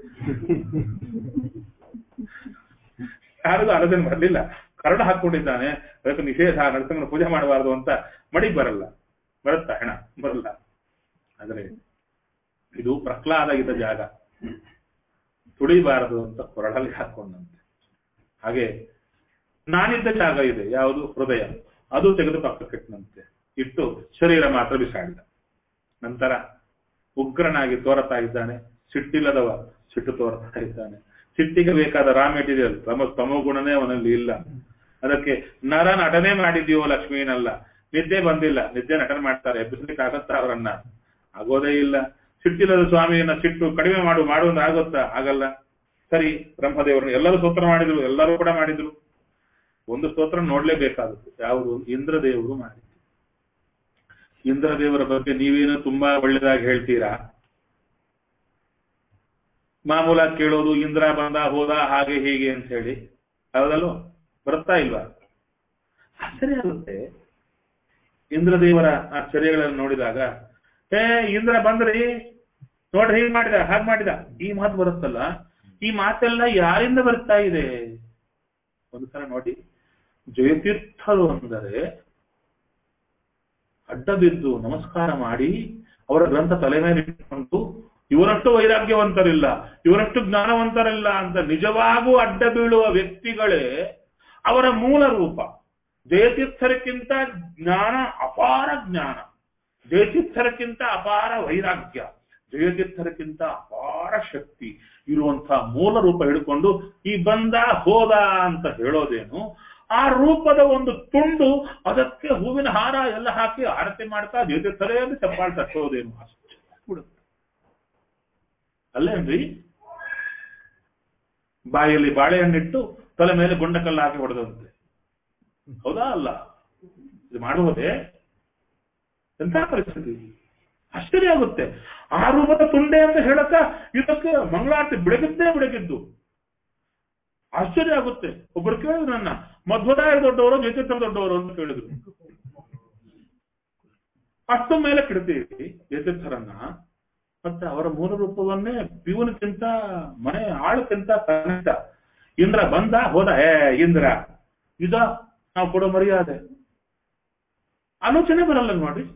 ಯಾರಿಗೂ ಆಲೋಚನೆ ಬರಲಿಲ್ಲ. ಕರಡು ಹಾಕೊಂಡಿದ್ದಾನೆ, ಅದಕ್ಕೆ ನಿಷೇಧ, ನರಸಿಂಹನ ಪೂಜೆ ಮಾಡಬಾರದು ಅಂತ ಮಡಿಗೆ ಬರುತ್ತಾ ಹೆಣ ಬರಲ್ಲ. ಆದ್ರೆ ಇದು ಪ್ರಹ್ಲಾದ ಇದ್ದ ಜಾಗ, ತುಳಿಬಾರದು ಅಂತ ಕೊರಳಲ್ಲಿ ಹಾಕೊಂಡಂತೆ. ಹಾಗೆ ನಾನಿದ್ದ ಜಾಗ ಇದೆ, ಯಾವುದು ಹೃದಯ, ಅದು ತೆಗೆದು ಪಕ್ಕಕ್ಕಿಟ್ಟನಂತೆ, ಇಟ್ಟು ಶರೀರ ಮಾತ್ರ ಬಿಸಾಡಿದ. ನಂತರ ಉಗ್ರನಾಗಿ ತೋರತಾ ಇದ್ದಾನೆ, ಸಿಟ್ಟಿಲ್ಲದವ ಸಿಟ್ಟು ತೋರ್ತಾ ಇದ್ದಾನೆ. ಸಿಟ್ಟಿಗೆ ಬೇಕಾದ ರಾ ಮೆಟೀರಿಯಲ್ ತಮೋಗುಣನೇ ಅವನಲ್ಲಿ ಇಲ್ಲ. ಅದಕ್ಕೆ ನರ ನಟನೆ ಮಾಡಿದ್ಯೋ ಲಕ್ಷ್ಮೀನಲ್ಲ, ನಿದ್ದೆ ಬಂದಿಲ್ಲ, ನಿದ್ದೆ ನಟನೆ ಮಾಡ್ತಾರೆ, ಎಬ್ಬಿಸ್ಲಿಕ್ಕೆ ಆಗತ್ತಾ ಅವರನ್ನ? ಆಗೋದೇ ಇಲ್ಲ. ಸಿಟ್ಟಿಲ್ಲದ ಸ್ವಾಮಿಯನ್ನ ಸಿಟ್ಟು ಕಡಿಮೆ ಮಾಡುವಂದ್ರೆ ಆಗುತ್ತಾ? ಆಗಲ್ಲ. ಸರಿ, ಬ್ರಹ್ಮದೇವರನ್ನು ಎಲ್ಲರೂ ಸ್ತೋತ್ರ ಮಾಡಿದ್ರು, ಎಲ್ಲರೂ ಕೂಡ ಮಾಡಿದ್ರು. ಒಂದು ಸ್ತೋತ್ರ ನೋಡ್ಲೇಬೇಕಾದದ್ದು, ಯಾವುದು? ಇಂದ್ರದೇವರು ಮಾಡಿದ್ರು. ಇಂದ್ರದೇವರ ಬಗ್ಗೆ ನೀವೇನು ತುಂಬಾ ಒಳ್ಳೆದಾಗಿ ಹೇಳ್ತೀರಾ, ಮಾಮೂಲಾಗಿ ಕೇಳೋದು ಇಂದ್ರ ಬಂದ ಹೋದ ಹಾಗೆ ಹೀಗೆ ಅಂತ ಹೇಳಿ, ಹೌದಲ್ವ? ಬರ್ತಾ ಇಲ್ವಾ? ಆಶ್ಚರ್ಯ ಆಗುತ್ತೆ. ಇಂದ್ರದೇವರ ಆಶ್ಚರ್ಯಗಳನ್ನು ನೋಡಿದಾಗ, ಇಂದ್ರ ಬಂದ್ರಿ ನೋಡ್ರಿ, ಹೀಗೆ ಮಾಡಿದ ಹಾಗೆ ಮಾಡಿದ, ಈ ಮಾತು ಬರುತ್ತಲ್ಲ, ಈ ಮಾತೆಲ್ಲ ಯಾರಿಂದ ಬರ್ತಾ ಇದೆ? ಒಂದ್ಸಲ ನೋಡಿ, ಜಯತೀರ್ಥರು ಅಂದರೆ ಅಡ್ಡ ಬಿದ್ದು ನಮಸ್ಕಾರ ಮಾಡಿ ಅವರ ಗ್ರಂಥ ತಲೆ ಮೇಲೆ ಇಟ್ಟುಕೊಂಡು, ಇವರಷ್ಟು ವೈರಾಗ್ಯವಂತರಿಲ್ಲ, ಇವರಷ್ಟು ಜ್ಞಾನವಂತರಿಲ್ಲ ಅಂತ ನಿಜವಾಗೂ ಅಡ್ಡ ಬೀಳುವ ವ್ಯಕ್ತಿಗಳೇ ಅವರ ಮೂಲ ರೂಪ. ಜಯತೀರ್ಥರಕ್ಕಿಂತ ಜ್ಞಾನ, ಅಪಾರ ಜ್ಞಾನ, ಜಯತೀರ್ಥರಕ್ಕಿಂತ ಅಪಾರ ವೈರಾಗ್ಯ, ಜಯತೀರ್ಥರಕ್ಕಿಂತ ಅಪಾರ ಶಕ್ತಿ ಇರುವಂತಹ ಮೂಲ ರೂಪ ಹಿಡ್ಕೊಂಡು ಈ ಬಂದ ಹೋದ ಅಂತ ಹೇಳೋದೇನು, ಆ ರೂಪದ ಒಂದು ತುಂಡು, ಅದಕ್ಕೆ ಹೂವಿನ ಹಾರ ಎಲ್ಲ ಹಾಕಿ ಆರತಿ ಮಾಡ್ತಾ ಜಯತೀರ್ಥರೇ ಅಂತ ಚಪ್ಪಾಳೆ ತಟ್ಟೋದೇನು, ಅಷ್ಟು ಅಲ್ಲೇನ್ರಿ? ಬಾಯಲ್ಲಿ ಬಾಳೆಹಣ್ಣಿಟ್ಟು ತಲೆ ಮೇಲೆ ಗುಂಡಕಲ್ಲ ಹಾಕಿ ಹೊಡೆದಂತೆ, ಹೌದಾ ಅಲ್ಲ? ಇದು ಮಾಡುವುದೇ ಎಂಥ ಪರಿಸ್ಥಿತಿ? ಆಶ್ಚರ್ಯ ಆಗುತ್ತೆ. ಆ ರೂಪದ ತುಂಡೆ ಅಂತ ಹೇಳಕ್ಕ ಇದಕ್ಕೆ ಮಂಗಳಾರತಿ ಬೆಳಗಿದ್ದು ಆಶ್ಚರ್ಯ ಆಗುತ್ತೆ. ಒಬ್ಬರು ಕೇಳಿದ್ರು ನನ್ನ, ಮಧ್ವರಾಯರು ದೊಡ್ಡವರು ಜಯತೀರ್ಥರು ದೊಡ್ಡವರು ಅಂತ ಕೇಳಿದ್ರು. ಅಷ್ಟು ಮೇಲೆ ಕಿಡ್ತೀವಿ ಜಯತೀರ್ಥರನ್ನ, ಮತ್ತೆ ಅವರ ಮೂಲ ರೂಪವನ್ನೇ ಪಿವನ್ಕಿಂತ ಮನೆ ಆಳಕ್ಕಿಂತ ಕನಿಷ್ಠ. ಇಂದ್ರ ಬಂದ ಹೋದ, ಇಂದ್ರ ಇದ ನಾವು ಕೊಡೋ ಮರ್ಯಾದೆ. ಆಲೋಚನೆ ಬರಲ್ಲ ನೋಡ್ರಿ.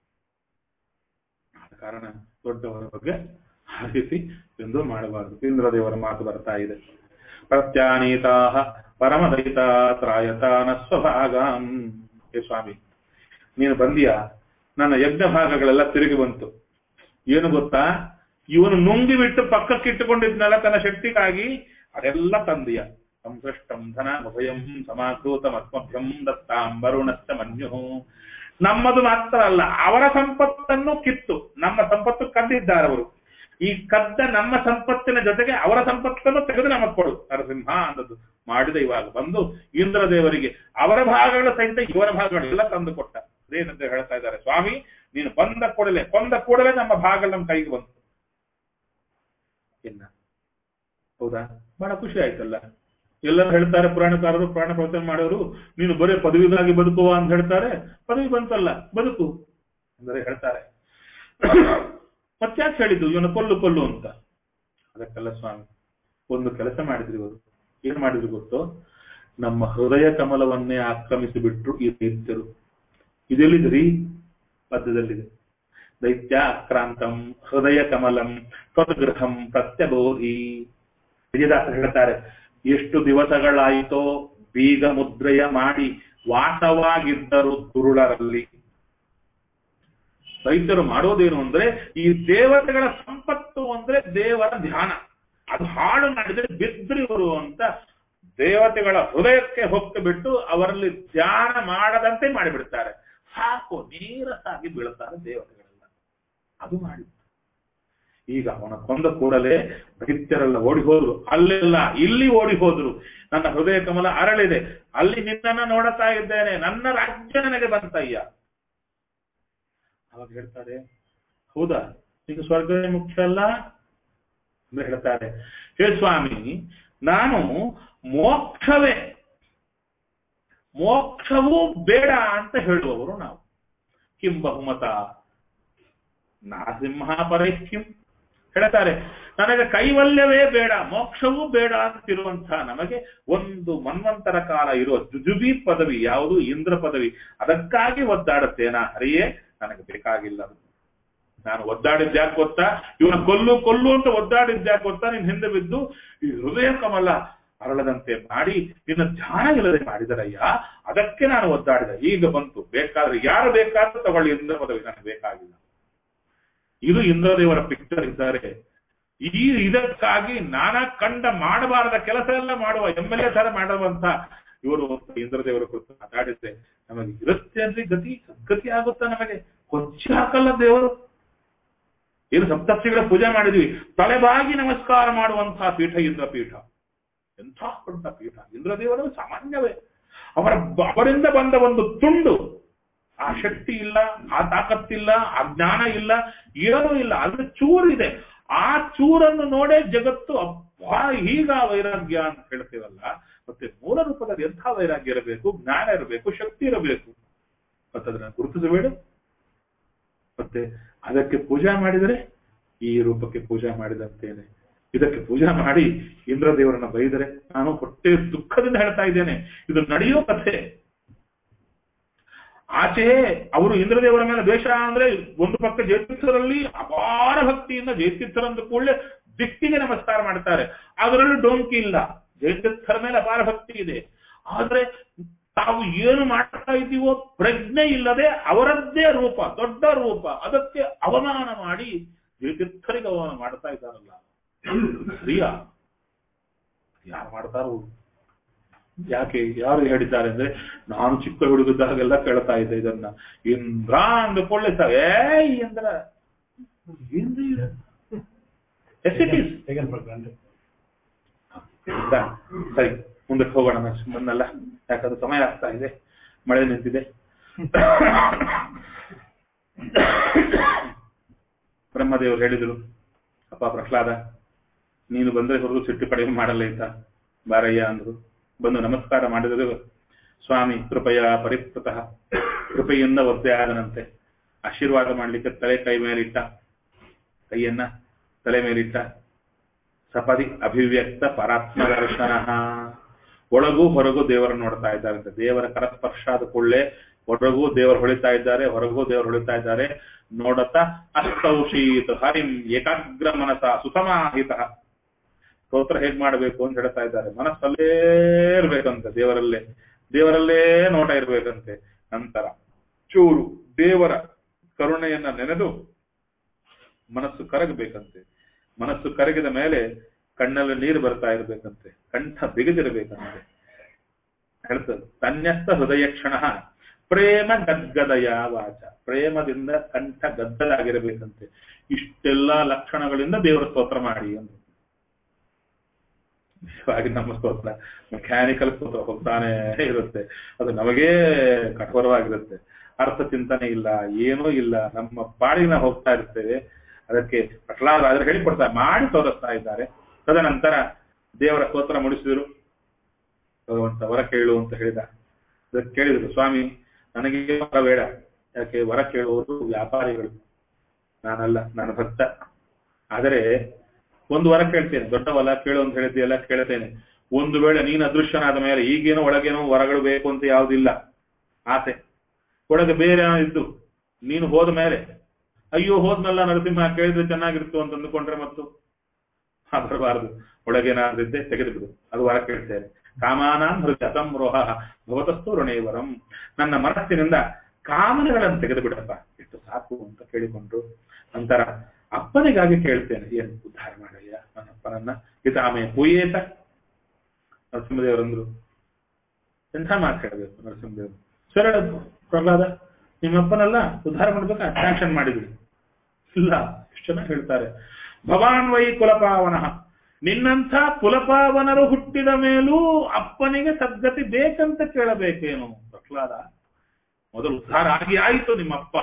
ಆದ ಕಾರಣ ದೊಡ್ಡವರ ಬಗ್ಗೆ ಆ ರೀತಿ ಎಂದು ಮಾಡಬಾರದು. ಇಂದ್ರದೇವರ ಮಾತು ಬರ್ತಾ ಇದೆ. ಪ್ರತ್ಯಾನೀತಾ ಪರಮದೈತ ತ್ರಾಯತಾನ ಸ್ವಭಾಗಂ. ಹೇ ಸ್ವಾಮಿ, ನೀನು ಬಂದಿಯ, ನನ್ನ ಯಜ್ಞ ಭಾಗಗಳೆಲ್ಲ ತಿರುಗಿ ಬಂತು. ಏನು ಗೊತ್ತಾ, ಇವನು ನುಂಗಿ ಬಿಟ್ಟು ಪಕ್ಕಕ್ಕಿಟ್ಟುಕೊಂಡಿದ್ನಲ್ಲ ತನ್ನ ಶಕ್ತಿಗಾಗಿ, ಅದೆಲ್ಲ ತಂದಿಯ. ಸಂಸೃಷ್ಟಂ ಧನ ಉಭಯಂ ಸಮಾಕೃತ ಮತ್ಮಭ್ಯಂ ದತ್ತಾಂ ವರುಣಶ್ಚ ಮನ್ಯು. ನಮ್ಮದು ಮಾತ್ರ ಅಲ್ಲ, ಅವರ ಸಂಪತ್ತನ್ನು ಕಿತ್ತು ನಮ್ಮ ಸಂಪತ್ತು ಕದ್ದಿದ್ದಾರೆ ಅವರು. ಈ ಕದ್ದ ನಮ್ಮ ಸಂಪತ್ತಿನ ಜೊತೆಗೆ ಅವರ ಸಂಪತ್ತನ್ನು ತೆಗೆದು ನಮಗೆ ಕೊಡು ನರಸಿಂಹ ಅಂದದ್ದು ಮಾಡಿದ. ಇವಾಗ ಬಂದು ಇಂದ್ರದೇವರಿಗೆ ಅವರ ಭಾಗಗಳ ಸಹಿತ ಇವರ ಭಾಗಗಳೆಲ್ಲ ತಂದು ಕೊಟ್ಟ. ಅದೇನಂತ ಹೇಳ್ತಾ ಇದ್ದಾರೆ, ಸ್ವಾಮಿ ನೀನು ಕೊಂದ ಕೂಡಲೇ ನಮ್ಮ ಭಾಗಗಳು ನಮ್ಮ ಕೈಗೆ ಬಂತು. ಇನ್ನ ಹೌದಾ, ಬಹಳ ಖುಷಿ ಆಯ್ತಲ್ಲ. ಎಲ್ಲರೂ ಹೇಳ್ತಾರೆ ಪುರಾಣಕಾರರು, ಪ್ರಾಣ ಪ್ರವಚನ ಮಾಡೋರು, ನೀನು ಬರೀ ಪದವಿಗಾಗಿ ಬದುಕುವ ಅಂತ ಹೇಳ್ತಾರೆ. ಪದವಿ ಬಂತಲ್ಲ, ಬದುಕು ಅಂದರೆ ಹೇಳ್ತಾರೆ. ಮತ್ತ್ಯಾಕೆ ಹೇಳಿದ್ದು ಇವನು ಕೊಲ್ಲು ಅಂತ? ಅದಕ್ಕೆಲ್ಲ ಸ್ವಾಮಿ ಒಂದು ಕೆಲಸ ಮಾಡಿದ್ರಿ ಇವರು. ಏನ್ ಮಾಡಿದ್ರು ಗೊತ್ತೋ, ನಮ್ಮ ಹೃದಯ ಕಮಲವನ್ನೇ ಆಕ್ರಮಿಸಿ ಬಿಟ್ರು ಈ ದೈತ್ಯರು. ಇದೆಲ್ಲಿದ್ರಿ? ಪದ್ಯದಲ್ಲಿದೆ. ದೈತ್ಯ ಆಕ್ರಾಂತಂ ಹೃದಯ ಕಮಲಂ ತ್ವದ್ಗೃಹಂ ಪ್ರತ್ಯಬೋಧಿ. ವಿಜಯದಾಸರು ಹೇಳ್ತಾರೆ, ಎಷ್ಟು ದಿವಸಗಳಾಯಿತೋ ಬೀಗ ಮುದ್ರೆಯ ಮಾಡಿ ವಾಸವಾಗಿದ್ದರು ದುರುಳರಲ್ಲಿ. ರೈತರು ಮಾಡೋದೇನು ಅಂದ್ರೆ, ಈ ದೇವತೆಗಳ ಸಂಪತ್ತು ಅಂದ್ರೆ ದೇವರ ಧ್ಯಾನ, ಅದು ಹಾಳು ಮಾಡಿದ್ರೆ ಬಿದ್ರಿ ಇವರು ಅಂತ ದೇವತೆಗಳ ಹೃದಯಕ್ಕೆ ಹೊತ್ತು ಬಿಟ್ಟು ಅವರಲ್ಲಿ ಧ್ಯಾನ ಮಾಡದಂತೆ ಮಾಡಿಬಿಡ್ತಾರೆ. ಸಾಕು ನೀರಸಾಗಿ ಬೀಳುತ್ತಾರೆ ದೇವತೆಗಳೆಲ್ಲ. ಅದು ಮಾಡಿದ್ರು. ಈಗ ಅವನ ಕೊಂದ ಕೂಡಲೇ ದೈತ್ಯರೆಲ್ಲ ಓಡಿ ಹೋದ್ರು. ಅಲ್ಲೆಲ್ಲ ಇಲ್ಲಿ ಓಡಿ ಹೋದ್ರು. ನನ್ನ ಹೃದಯ ಕಮಲ ಅರಳಿದೆ, ಅಲ್ಲಿ ನಿನ್ನನ್ನ ನೋಡುತ್ತಾ ಇದ್ದೇನೆ, ನನ್ನ ರಾಜ್ಯ ನನಗೆ ಬಂತಯ್ಯ. ಅವಾಗ ಹೇಳ್ತಾರೆ, ಹೌದಾ ಈಗ ಸ್ವರ್ಗವೇ ಮುಖ್ಯ ಅಲ್ಲ ಅಂದ್ರೆ ಹೇಳ್ತಾರೆ, ಹೇ ಸ್ವಾಮಿ ನಾನು ಮೋಕ್ಷವೂ ಬೇಡ ಅಂತ ಹೇಳುವವರು ನಾವು. ಕಿಂ ಬಹುಮತ ನರಸಿಂಹ ಪರೈಕ್ಯಂ ಹೇಳ್ತಾರೆ, ನನಗೆ ಕೈವಲ್ಯವೇ ಬೇಡ, ಮೋಕ್ಷವೂ ಬೇಡ ಅಂತಿರುವಂತಹ ನಮಗೆ ಒಂದು ಮನ್ವಂತರ ಕಾಲ ಇರುವ ಜುಜುಬಿ ಪದವಿ ಯಾವುದು? ಇಂದ್ರ ಪದವಿ. ಅದಕ್ಕಾಗಿ ಒದ್ದಾಡುತ್ತೇನಾ? ಹರಿಯೇ ನನಗೆ ಬೇಕಾಗಿಲ್ಲ. ನಾನು ಒದ್ದಾಡಿದ್ಯಾಕೆ ಗೊತ್ತಾ? ಇವನ ಕೊಲ್ಲು ಅಂತ ಒದ್ದಾಡಿದ್ಯಾಕೆ ಗೊತ್ತಾ? ನಿನ್ ಹಿಂದೆ ಬಿದ್ದು ಈ ಹೃದಯ ಕಮಲ ಅರಳದಂತೆ ಮಾಡಿ ನಿನ್ನ ಧ್ಯಾನ ಇಲ್ಲದೆ ಮಾಡಿದರಯ್ಯ, ಅದಕ್ಕೆ ನಾನು ಒದ್ದಾಡಿದೆ. ಈಗ ಬಂತು, ಬೇಕಾದ್ರೆ ಯಾರು ಬೇಕಾದ್ರೂ ತಗೊಳ್ಳಿ ಇಂದ್ರ ಪದವಿ, ನನಗೆ ಬೇಕಾಗಿಲ್ಲ. ಇದು ಇಂದ್ರದೇವರ ಪಿಕ್ಚರ್ ಇದ್ದಾರೆ. ಇದಕ್ಕಾಗಿ ನಾನಾ ಕಂಡ ಮಾಡಬಾರದ ಕೆಲಸ ಎಲ್ಲ ಮಾಡುವ MLA ತರ ಮಾಡುವಂತ ಇವರು ಇಂದ್ರದೇವರ ಕುರಿತು ಮಾತಾಡಿದ್ರೆ ನಮಗೆ ಇರುತ್ತೆ ಅಂದ್ರೆ ಗತಿ ಸದ್ಗತಿ ಆಗುತ್ತಾ? ನಮಗೆ ಕೊಚ್ಚಿ ಹಾಕಲ್ಲ ದೇವರು. ಏನು ಸಪ್ತರ್ಷಿಗಳ ಪೂಜೆ ಮಾಡಿದ್ವಿ, ತಲೆಬಾಗಿ ನಮಸ್ಕಾರ ಮಾಡುವಂತಹ ಪೀಠ ಇಂದ್ರಪೀಠ. ಎಂಥ ದೊಡ್ಡ ಪೀಠ ಇಂದ್ರದೇವರು ಸಾಮಾನ್ಯವೇ. ಅವರಿಂದ ಬಂದ ಒಂದು ತುಂಡು, ಆ ಶಕ್ತಿ ಇಲ್ಲ, ಆ ತಾಕತ್ತಿಲ್ಲ, ಆ ಜ್ಞಾನ ಇಲ್ಲ, ಏನೂ ಇಲ್ಲ, ಅದ್ರ ಚೂರಿದೆ. ಆ ಚೂರನ್ನು ನೋಡೇ ಜಗತ್ತು ಅಬ್ಬಾ ಈಗ ವೈರಾಗ್ಯ ಅಂತ ಹೇಳ್ತೀವಲ್ಲ. ಮತ್ತೆ ಮೂಲ ರೂಪದಲ್ಲಿ ಎಂಥ ವೈರಾಗ್ಯ ಇರಬೇಕು, ಜ್ಞಾನ ಇರಬೇಕು, ಶಕ್ತಿ ಇರಬೇಕು. ಮತ್ತೆ ಅದನ್ನ ಗುರುತಿಸಬೇಡ. ಮತ್ತೆ ಅದಕ್ಕೆ ಪೂಜಾ ಮಾಡಿದರೆ ಈ ರೂಪಕ್ಕೆ ಪೂಜಾ ಮಾಡಿದಂತೇನೆ. ಇದಕ್ಕೆ ಪೂಜಾ ಮಾಡಿ ಇಂದ್ರದೇವರನ್ನ ಬೈದರೆ ನಾನು ಹೊಟ್ಟೆ ದುಃಖದಿಂದ ಹೇಳ್ತಾ ಇದ್ದೇನೆ, ಇದು ನಡೆಯೋ ಕಥೆ. ಆಚೆ ಅವರು ಇಂದ್ರದೇವರ ಮೇಲೆ ದ್ವೇಷ ಅಂದ್ರೆ ಒಂದು ಪಕ್ಕ ಜಯತೀರ್ಥರಲ್ಲಿ ಅಪಾರ ಭಕ್ತಿಯಿಂದ ಜಯತೀರ್ಥರಂದು ಕೂಡಲೇ ದಿಕ್ಕಿಗೆ ನಮಸ್ಕಾರ ಮಾಡ್ತಾರೆ. ಅದರಲ್ಲೂ ಡೋಂಕಿ ಇಲ್ಲ, ಜಯತೀರ್ಥರ ಮೇಲೆ ಅಪಾರ ಭಕ್ತಿ ಇದೆ. ಆದ್ರೆ ತಾವು ಏನು ಮಾಡ್ತಾ ಇದ್ದೀವೋ ಪ್ರಜ್ಞೆ ಇಲ್ಲದೆ ಅವರದ್ದೇ ರೂಪ, ದೊಡ್ಡ ರೂಪ, ಅದಕ್ಕೆ ಅವಮಾನ ಮಾಡಿ ಜಯತೀರ್ಥರಿಗೆ ಅವಮಾನ ಮಾಡ್ತಾ ಇದ್ದಾರಲ್ಲ, ಸರಿಯಾ? ಯಾರು ಮಾಡ್ತಾರೋ? ಯಾಕೆ ಯಾರು ಹೇಳಿದ್ದಾರೆ ಅಂದ್ರೆ, ನಾನು ಚಿಕ್ಕ ಹುಡುಗದಾಗೆಲ್ಲ ಕೇಳ್ತಾ ಇದ್ದೆ ಇದನ್ನ. ಇಂದ್ರ ಅಂದುಕೊಳ್ಳೆ ಇಂದ್ರ ಸರಿ, ಮುಂದಕ್ಕೆ ಹೋಗೋಣ. ಬಂದಲ್ಲ, ಯಾಕಂದ್ರೆ ಸಮಯ ಆಗ್ತಾ ಇದೆ, ಮಳೆ ನಿಂತಿದೆ. ಬ್ರಹ್ಮದೇವರು ಹೇಳಿದ್ರು, ಅಪ್ಪ ಪ್ರಹ್ಲಾದ, ನೀನು ಬಂದ್ರೆ ಹೊರದು ಸಿಟ್ಟು ಪಡೆಯ ಮಾಡಲ್ಲ ಅಂತ ಬಾರಯ್ಯ ಅಂದ್ರು. ಬಂದು ನಮಸ್ಕಾರ ಮಾಡಿದರು. ಸ್ವಾಮಿ ಕೃಪೆಯ ಪರಿಪೃತಃ, ಕೃಪೆಯಿಂದ ಒದ್ದೆ ಆದನಂತೆ. ಆಶೀರ್ವಾದ ಮಾಡ್ಲಿಕ್ಕೆ ಕೈಯನ್ನ ತಲೆ ಮೇಲಿಟ್ಟ. ಸಪದಿ ಅಭಿವ್ಯಕ್ತ ಪರಾತ್ಮ ದರ್ಶನ. ಒಳಗೂ ಹೊರಗೂ ದೇವರನ್ನು ನೋಡ್ತಾ ಇದ್ದಾರಂತೆ. ದೇವರ ಕರಸ್ಪರ್ಶ ಆದ ಕೂಡಲೇ ಹೊರಗೂ ದೇವರು ಹೊಳಿತಾ ಇದ್ದಾರೆ, ಹೊರಗೂ ದೇವರು ಹೊಳಿತಾ ಇದ್ದಾರೆ. ನೋಡತಾ ಅಸ್ತೌಷೀತ್ ಹರಿಂ ಏಕಾಗ್ರ ಮನಸ ಸುಸಮಾಹಿತ. ಸ್ತೋತ್ರ ಹೇಗ್ ಮಾಡಬೇಕು ಅಂತ ಹೇಳ್ತಾ ಇದ್ದಾರೆ. ಮನಸ್ಸಲ್ಲೇ ಇರ್ಬೇಕಂತೆ, ದೇವರಲ್ಲೇ ನೋಟ ಇರ್ಬೇಕಂತೆ. ನಂತರ ಚೂರು ದೇವರ ಕರುಣೆಯನ್ನ ನೆನೆದು ಮನಸ್ಸು ಕರಗಬೇಕಂತೆ. ಮನಸ್ಸು ಕರಗಿದ ಮೇಲೆ ಕಣ್ಣಲ್ಲಿ ನೀರು ಬರ್ತಾ ಇರ್ಬೇಕಂತೆ, ಕಂಠ ಬಿಗಿದಿರ್ಬೇಕಂತೆ. ಹೇಳ್ತದೆ ತನ್ಯಸ್ತ ಹೃದಯ ಕ್ಷಣ ಪ್ರೇಮ ಗದ್ಗದಯ ವಾಚ. ಪ್ರೇಮದಿಂದ ಕಂಠ ಗದ್ದಲಾಗಿರಬೇಕಂತೆ. ಇಷ್ಟೆಲ್ಲಾ ಲಕ್ಷಣಗಳಿಂದ ದೇವರ ಸ್ತೋತ್ರ ಮಾಡಿ ಅಂದ್ರೆ ನಿಜವಾಗಿ ನಮ್ಮ ಸ್ತೋತ್ರ ಮೆಕ್ಯಾನಿಕಲ್ ಸ್ತೋತ್ರ ಹೋಗ್ತಾನೆ ಇರುತ್ತೆ. ಅದು ನಮಗೇ ಕಠೋರವಾಗಿರುತ್ತೆ. ಅರ್ಥ ಚಿಂತನೆ ಇಲ್ಲ, ಏನೂ ಇಲ್ಲ, ನಮ್ಮ ಪಾಡಿನ ಹೋಗ್ತಾ ಇರ್ತೇವೆ. ಅದಕ್ಕೆ ಪ್ರಹ್ಲಾದರಾಜರು ಹೇಳಿಕೊಡ್ತಾರೆ, ಮಾಡಿ ತೋರಿಸ್ತಾ ಇದ್ದಾರೆ. ತದನಂತರ ದೇವರ ಸ್ತೋತ್ರ ಮುಡಿಸಿದ್ರು. ಭಗವಂತ ವರ ಕೇಳು ಅಂತ ಹೇಳಿದ. ಅದಕ್ಕೆ ಕೇಳಿದ್ರು, ಸ್ವಾಮಿ ನನಗೆ ವರ ಬೇಡ. ಯಾಕೆ? ವರ ಕೇಳುವವರು ವ್ಯಾಪಾರಿಗಳು, ನಾನಲ್ಲ, ನಾನು ಭಕ್ತ. ಆದರೆ ಒಂದು ವರ ಕೇಳ್ತೇನೆ, ದೊಡ್ಡವಲ್ಲ ಕೇಳು ಅಂತ ಹೇಳಿದ್ದೆಲ್ಲ ಕೇಳ್ತೇನೆ. ಒಂದು ವೇಳೆ ನೀನು ಅದೃಶ್ಯನಾದ ಮೇಲೆ ಈಗೇನೋ ಒಳಗೇನೋ ವರಗಳು ಬೇಕು ಅಂತ ಯಾವುದಿಲ್ಲ ಆಸೆ. ಒಳಗೆ ಬೇರೆ ಇದ್ದು ನೀನು ಹೋದ ಮೇಲೆ ಅಯ್ಯೋ ಹೋದ್ನಲ್ಲ ನರಸಿಂಹ ಕೇಳಿದ್ರೆ ಚೆನ್ನಾಗಿರ್ತು ಅಂತ ಅಂದುಕೊಂಡ್ರೆ ಮತ್ತು ಬರಬಾರದು. ಒಳಗೇನಾದ್ರಿದ್ದೆ ತೆಗೆದುಬಿಡು, ಅದು ವರ ಕೇಳ್ತೇನೆ. ಕಾಮಾನಾಂ ಹೃದಯಂ ರೋಹ ಭವತಸ್ತು ಋಣೇವರಂ. ನನ್ನ ಮನಸ್ಸಿನಿಂದ ಕಾಮನೆಗಳನ್ನು ತೆಗೆದು ಬಿಡಪ್ಪ, ಇಷ್ಟು ಸಾಕು ಅಂತ ಕೇಳಿಕೊಂಡ್ರು. ನಂತರ ಅಪ್ಪನಿಗಾಗಿ ಕೇಳ್ತೇನೆ, ಏನು ಉದ್ಧಾರ ಮಾಡಯ್ಯ ನನ್ನ ಅಪ್ಪನನ್ನ. ಪಿತಾಮೆ ಪೂಯೇತ. ನರಸಿಂಹದೇವರಂದ್ರು, ಎಂಥ ಮಾತು ಹೇಳಬೇಕು ನರಸಿಂಹದೇವರು. ಸರಳ ಪ್ರಹ್ಲಾದ, ನಿಮ್ಮಪ್ಪನೆಲ್ಲ ಉದ್ಧಾರ ಮಾಡ್ಬೇಕಾ? ಅಟ್ರಾಕ್ಷನ್ ಮಾಡಿದ್ವಿ ಇಲ್ಲ. ಎಷ್ಟು ಚೆನ್ನಾಗಿ ಹೇಳ್ತಾರೆ. ಭವಾನ್ ವೈ ಕುಲಪಾವನ. ನಿನ್ನಂಥ ಕುಲಪಾವನರು ಹುಟ್ಟಿದ ಮೇಲೂ ಅಪ್ಪನಿಗೆ ಸದ್ಗತಿ ಬೇಕಂತ ಕೇಳಬೇಕೇನು ಪ್ರಹ್ಲಾದ? ಮೊದಲು ಉದ್ಧಾರ ಆಗಿ ಆಯಿತು ನಿಮ್ಮಪ್ಪ.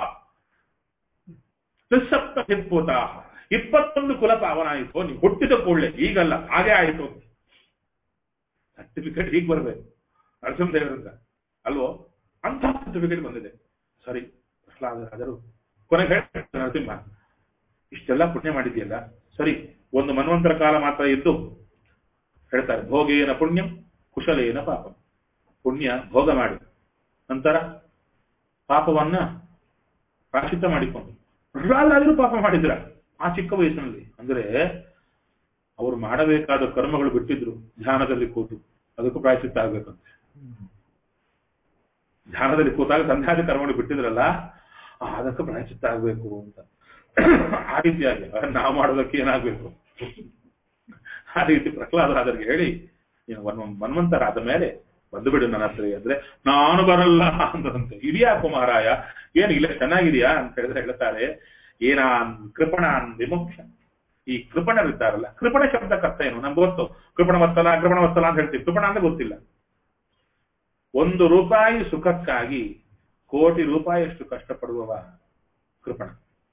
ಸಪ್ತ ಹಿಪ್ಪೂತ 21 ಕುಲಪಾವನ ಆಯಿತು. ನೀವು ಹುಟ್ಟಿದ ಕೂಡಲೇ, ಈಗಲ್ಲ, ಹಾಗೆ ಆಯಿತು. ಸರ್ಟಿಫಿಕೇಟ್ ಹೀಗೆ ಬರ್ಬೇಕು ನರಸಿಂಹದೇವರಿಂದ ಅಲ್ವೋ? ಅಂತ ಸರ್ಟಿಫಿಕೇಟ್ ಬಂದಿದೆ. ಸರಿ ಪ್ರಹ್ಲಾದರಾಜರು ಕೊನೆಗೆ ಹೇಳ್ತಾರೆ, ನರಸಿಂಹ ಇಷ್ಟೆಲ್ಲ ಪುಣ್ಯ ಮಾಡಿದ್ಯಲ್ಲ, ಸರಿ ಒಂದು ಮನ್ವಂತರ ಕಾಲ ಮಾತ್ರ ಇದ್ದು ಹೇಳ್ತಾರೆ, ಭೋಗೇನ ಪುಣ್ಯಂ ಕುಶಲೇನ ಪಾಪಂ. ಪುಣ್ಯ ಭೋಗ ಮಾಡಿ ನಂತರ ಪಾಪವನ್ನ ಪ್ರಾಶ್ಚಿತ್ಯ ಮಾಡಿಕೊಂಡು. ಪ್ರಹ್ಲಾದರಾಜರು ಪಾಪ ಮಾಡಿದ್ರ ಆ ಚಿಕ್ಕ ವಯಸ್ಸಿನಲ್ಲಿ. ಅಂದ್ರೆ ಅವರು ಮಾಡಬೇಕಾದ ಕರ್ಮಗಳು ಬಿಟ್ಟಿದ್ರು, ಧ್ಯಾನದಲ್ಲಿ ಕೂತು. ಅದಕ್ಕೂ ಪ್ರಾಯಶ್ಚಿತ್ತ ಆಗ್ಬೇಕಂತೆ. ಧ್ಯಾನದಲ್ಲಿ ಕೂತಾಗ ಸಂಧ್ಯಾದಿ ಕರ್ಮಗಳು ಬಿಟ್ಟಿದ್ರಲ್ಲ, ಅದಕ್ಕೆ ಪ್ರಾಯಶ್ಚಿತ್ತ ಆಗ್ಬೇಕು ಅಂತ. ಆ ರೀತಿಯಾಗಿ ನಾವು ಮಾಡೋದಕ್ಕೆ ಏನಾಗ್ಬೇಕು, ಆ ರೀತಿ ಪ್ರಹ್ಲಾದರಾಜರಿಗೆ ಹೇಳಿ, ನೀನು ಮನ್ವಂತರಾದ ಮೇಲೆ ಬಂದು ಬಿಡು ನನ್ನ ಹತ್ರ. ಅಂದ್ರೆ ನಾನು ಬರಲ್ಲ ಅಂದ್ರಂತೆ. ಇಡಿಯಾ ಕುಮಾರಾಯ, ಏನು ಇಲ್ಲ ಚೆನ್ನಾಗಿದೆಯಾ ಅಂತ ಹೇಳಿದ್ರೆ ಹೇಳ್ತಾರೆ, ಏನಾನ್ ಕೃಪಣಾನ್ ವಿಮುಖ್ಯ. ಈ ಕೃಪಣರಿದ್ದಾರಲ್ಲ, ಕೃಪಣ ಶಬ್ದಕ್ಕೆ ಅರ್ಥ ಏನು ನಮ್ಗೆ ಗೊತ್ತು. ಕೃಪಣ ವತ್ಸಲ ಅಂತ ಹೇಳ್ತೀವಿ. ಕೃಪಣ ಅಂದ್ರೆ ಗೊತ್ತಿಲ್ಲ. 1 ರೂಪಾಯಿ ಸುಖಕ್ಕಾಗಿ ಕೋಟಿ ರೂಪಾಯಿಯಷ್ಟು ಕಷ್ಟಪಡುವವ ಕೃಪಣ.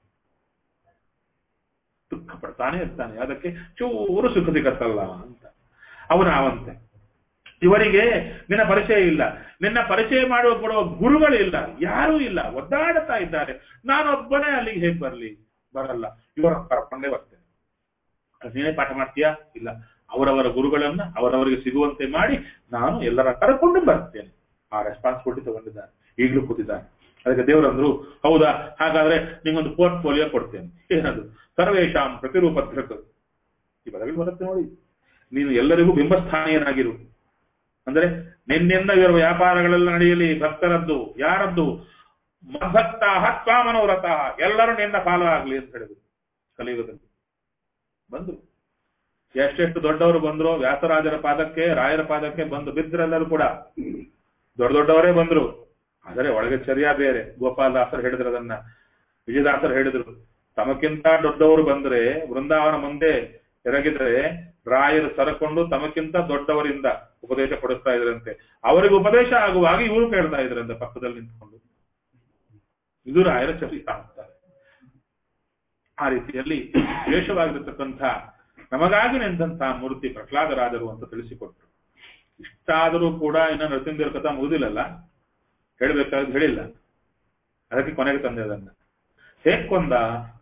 ದುಃಖ ಪಡ್ತಾನೆ ಇರ್ತಾನೆ, ಅದಕ್ಕೆ ಚೂರು ಸುಖ ಸಿಗತ್ತಲ್ಲ ಅಂತ. ಅವನಾವಂತೆ. ಇವರಿಗೆ ನಿನ್ನ ಪರಿಚಯ ಇಲ್ಲ, ನಿನ್ನ ಪರಿಚಯ ಮಾಡುವ ಕೊಡುವ ಗುರುಗಳಿಲ್ಲ, ಯಾರೂ ಇಲ್ಲ, ಒದ್ದಾಡುತ್ತಾ ಇದ್ದಾರೆ. ನಾನೊಬ್ಬನೇ ಅಲ್ಲಿಗೆ ಹೇಗೆ ಬರಲ್ಲ. ಇವರ ಕರ್ಕೊಂಡೇ ಬರ್ತೇನೆ. ನೀನೇ ಪಾಠ ಮಾಡ್ತೀಯಾ? ಇಲ್ಲ. ಅವರವರ ಗುರುಗಳನ್ನ ಅವರವರಿಗೆ ಸಿಗುವಂತೆ ಮಾಡಿ ನಾನು ಎಲ್ಲರ ಕರ್ಕೊಂಡು ಬರ್ತೇನೆ. ಆ ರೆಸ್ಪಾನ್ಸಿಬಿಲಿಟಿ ತಗೊಂಡಿದ್ದಾರೆ, ಈಗಲೂ ಕೂತಿದ್ದಾರೆ. ಅದಕ್ಕೆ ದೇವರಂದ್ರು, ಹೌದಾ, ಹಾಗಾದ್ರೆ ನಿಂಗೊಂದು ಪೋರ್ಟ್ಫೋಲಿಯೋ ಕೊಡ್ತೇನೆ. ಏನದು? ಸರ್ವೇಶಾಂ ಪ್ರತಿರೂಪಧೃಕ್. ಈ ಪದಗಳು ಬರುತ್ತೆ ನೋಡಿ. ನೀನು ಎಲ್ಲರಿಗೂ ಬಿಂಬಸ್ಥಾನೀಯನಾಗಿರು. ಅಂದ್ರೆ ನಿನ್ನಿಂದ ಇವರ ವ್ಯಾಪಾರಗಳೆಲ್ಲ ನಡೆಯಲಿ. ಭಕ್ತರದ್ದು ಯಾರದ್ದು? ಮದ್ಭಕ್ತ ಹತ್ವಾ ಮನೋರಥ, ಎಲ್ಲರೂ ನಿನ್ನ ಫಾಲೋ ಆಗ್ಲಿ ಅಂತ ಹೇಳಿದ್ರು. ಕಲಿಯುಗದಲ್ಲಿ ಬಂದ್ರು. ಎಷ್ಟೆಷ್ಟು ದೊಡ್ಡವರು ಬಂದ್ರು, ವ್ಯಾಸರಾಜರ ಪಾದಕ್ಕೆ, ರಾಯರ ಪಾದಕ್ಕೆ ಬಂದು ಬಿದ್ರೆಲ್ಲರೂ ಕೂಡ ದೊಡ್ಡವರೇ ಬಂದ್ರು. ಆದರೆ ಒಳಗೆ ಚರ್ಯ ಬೇರೆ. ಗೋಪಾಲದಾಸರು ಹೇಳಿದ್ರು ಅದನ್ನ, ವಿಜಯದಾಸರು ಹೇಳಿದ್ರು, ತಮಕ್ಕಿಂತ ದೊಡ್ಡವರು ಬಂದ್ರೆ ವೃಂದಾವನ ಮುಂದೆ ಎರಗಿದ್ರೆ ರಾಯರು ಸರಕೊಂಡು ತಮಕ್ಕಿಂತ ದೊಡ್ಡವರಿಂದ ಉಪದೇಶ ಕೊಡಿಸ್ತಾ ಇದ್ರಂತೆ. ಅವರಿಗೆ ಉಪದೇಶ ಆಗುವಾಗ ಇವರು ಕೇಳ್ತಾ ಇದ್ರಂತೆ ಪಕ್ಕದಲ್ಲಿ ನಿಂತ್ಕೊಂಡು. ಇದು ರಾಯರ ಚರಿತ ಅಂತಾರೆ. ಆ ರೀತಿಯಲ್ಲಿ ವಿಶೇಷವಾಗಿರತಕ್ಕಂಥ ನಮಗಾಗಿ ನಿಂತಹ ಮೂರ್ತಿ ಪ್ರಹ್ಲಾದರಾಜರು ಅಂತ ತಿಳಿಸಿಕೊಟ್ರು. ಇಷ್ಟಾದರೂ ಕೂಡ ಇನ್ನ ನರಸಿಂಹದೇವರ ಕಥಾ ಮುಗಿದಿಲ್ಲಲ್ಲ, ಹೇಳ್ಬೇಕಾದ್ರೆ ಹೇಳಿಲ್ಲ. ಅದಕ್ಕೆ ಕೊನೆಗೆ ತಂದೆ ಅದನ್ನ. ಹೇಗ್ ಕೊಂದ?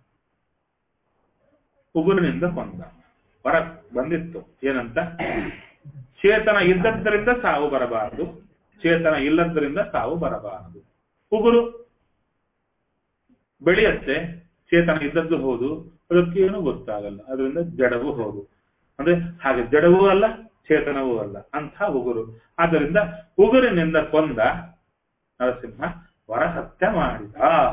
ಉಗುರಿನಿಂದ ಕೊಂದ. ಹೊರ ಬಂದಿತ್ತು ಏನಂತ? ಚೇತನ ಇದ್ದದ್ದರಿಂದ ಸಾವು ಬರಬಾರದು, ಚೇತನ ಇಲ್ಲದ್ದರಿಂದ ಸಾವು ಬರಬಾರದು. ಉಗುರು ಬೆಳೆಯತ್ತೆ, ಚೇತನ ಇದ್ದದ್ದು ಹೌದು, ಅದಕ್ಕೇನು ಗೊತ್ತಾಗಲ್ಲ, ಅದರಿಂದ ಜಡವೂ ಹೌದು. ಅಂದ್ರೆ ಹಾಗೆ ಜಡವೂ ಅಲ್ಲ ಚೇತನವೂ ಅಲ್ಲ ಅಂಥ ಉಗುರು. ಆದ್ದರಿಂದ ಉಗುರಿನಿಂದ ಕೊಂದ ನರಸಿಂಹ ವರ ಸತ್ಯ ಮಾಡಿದ.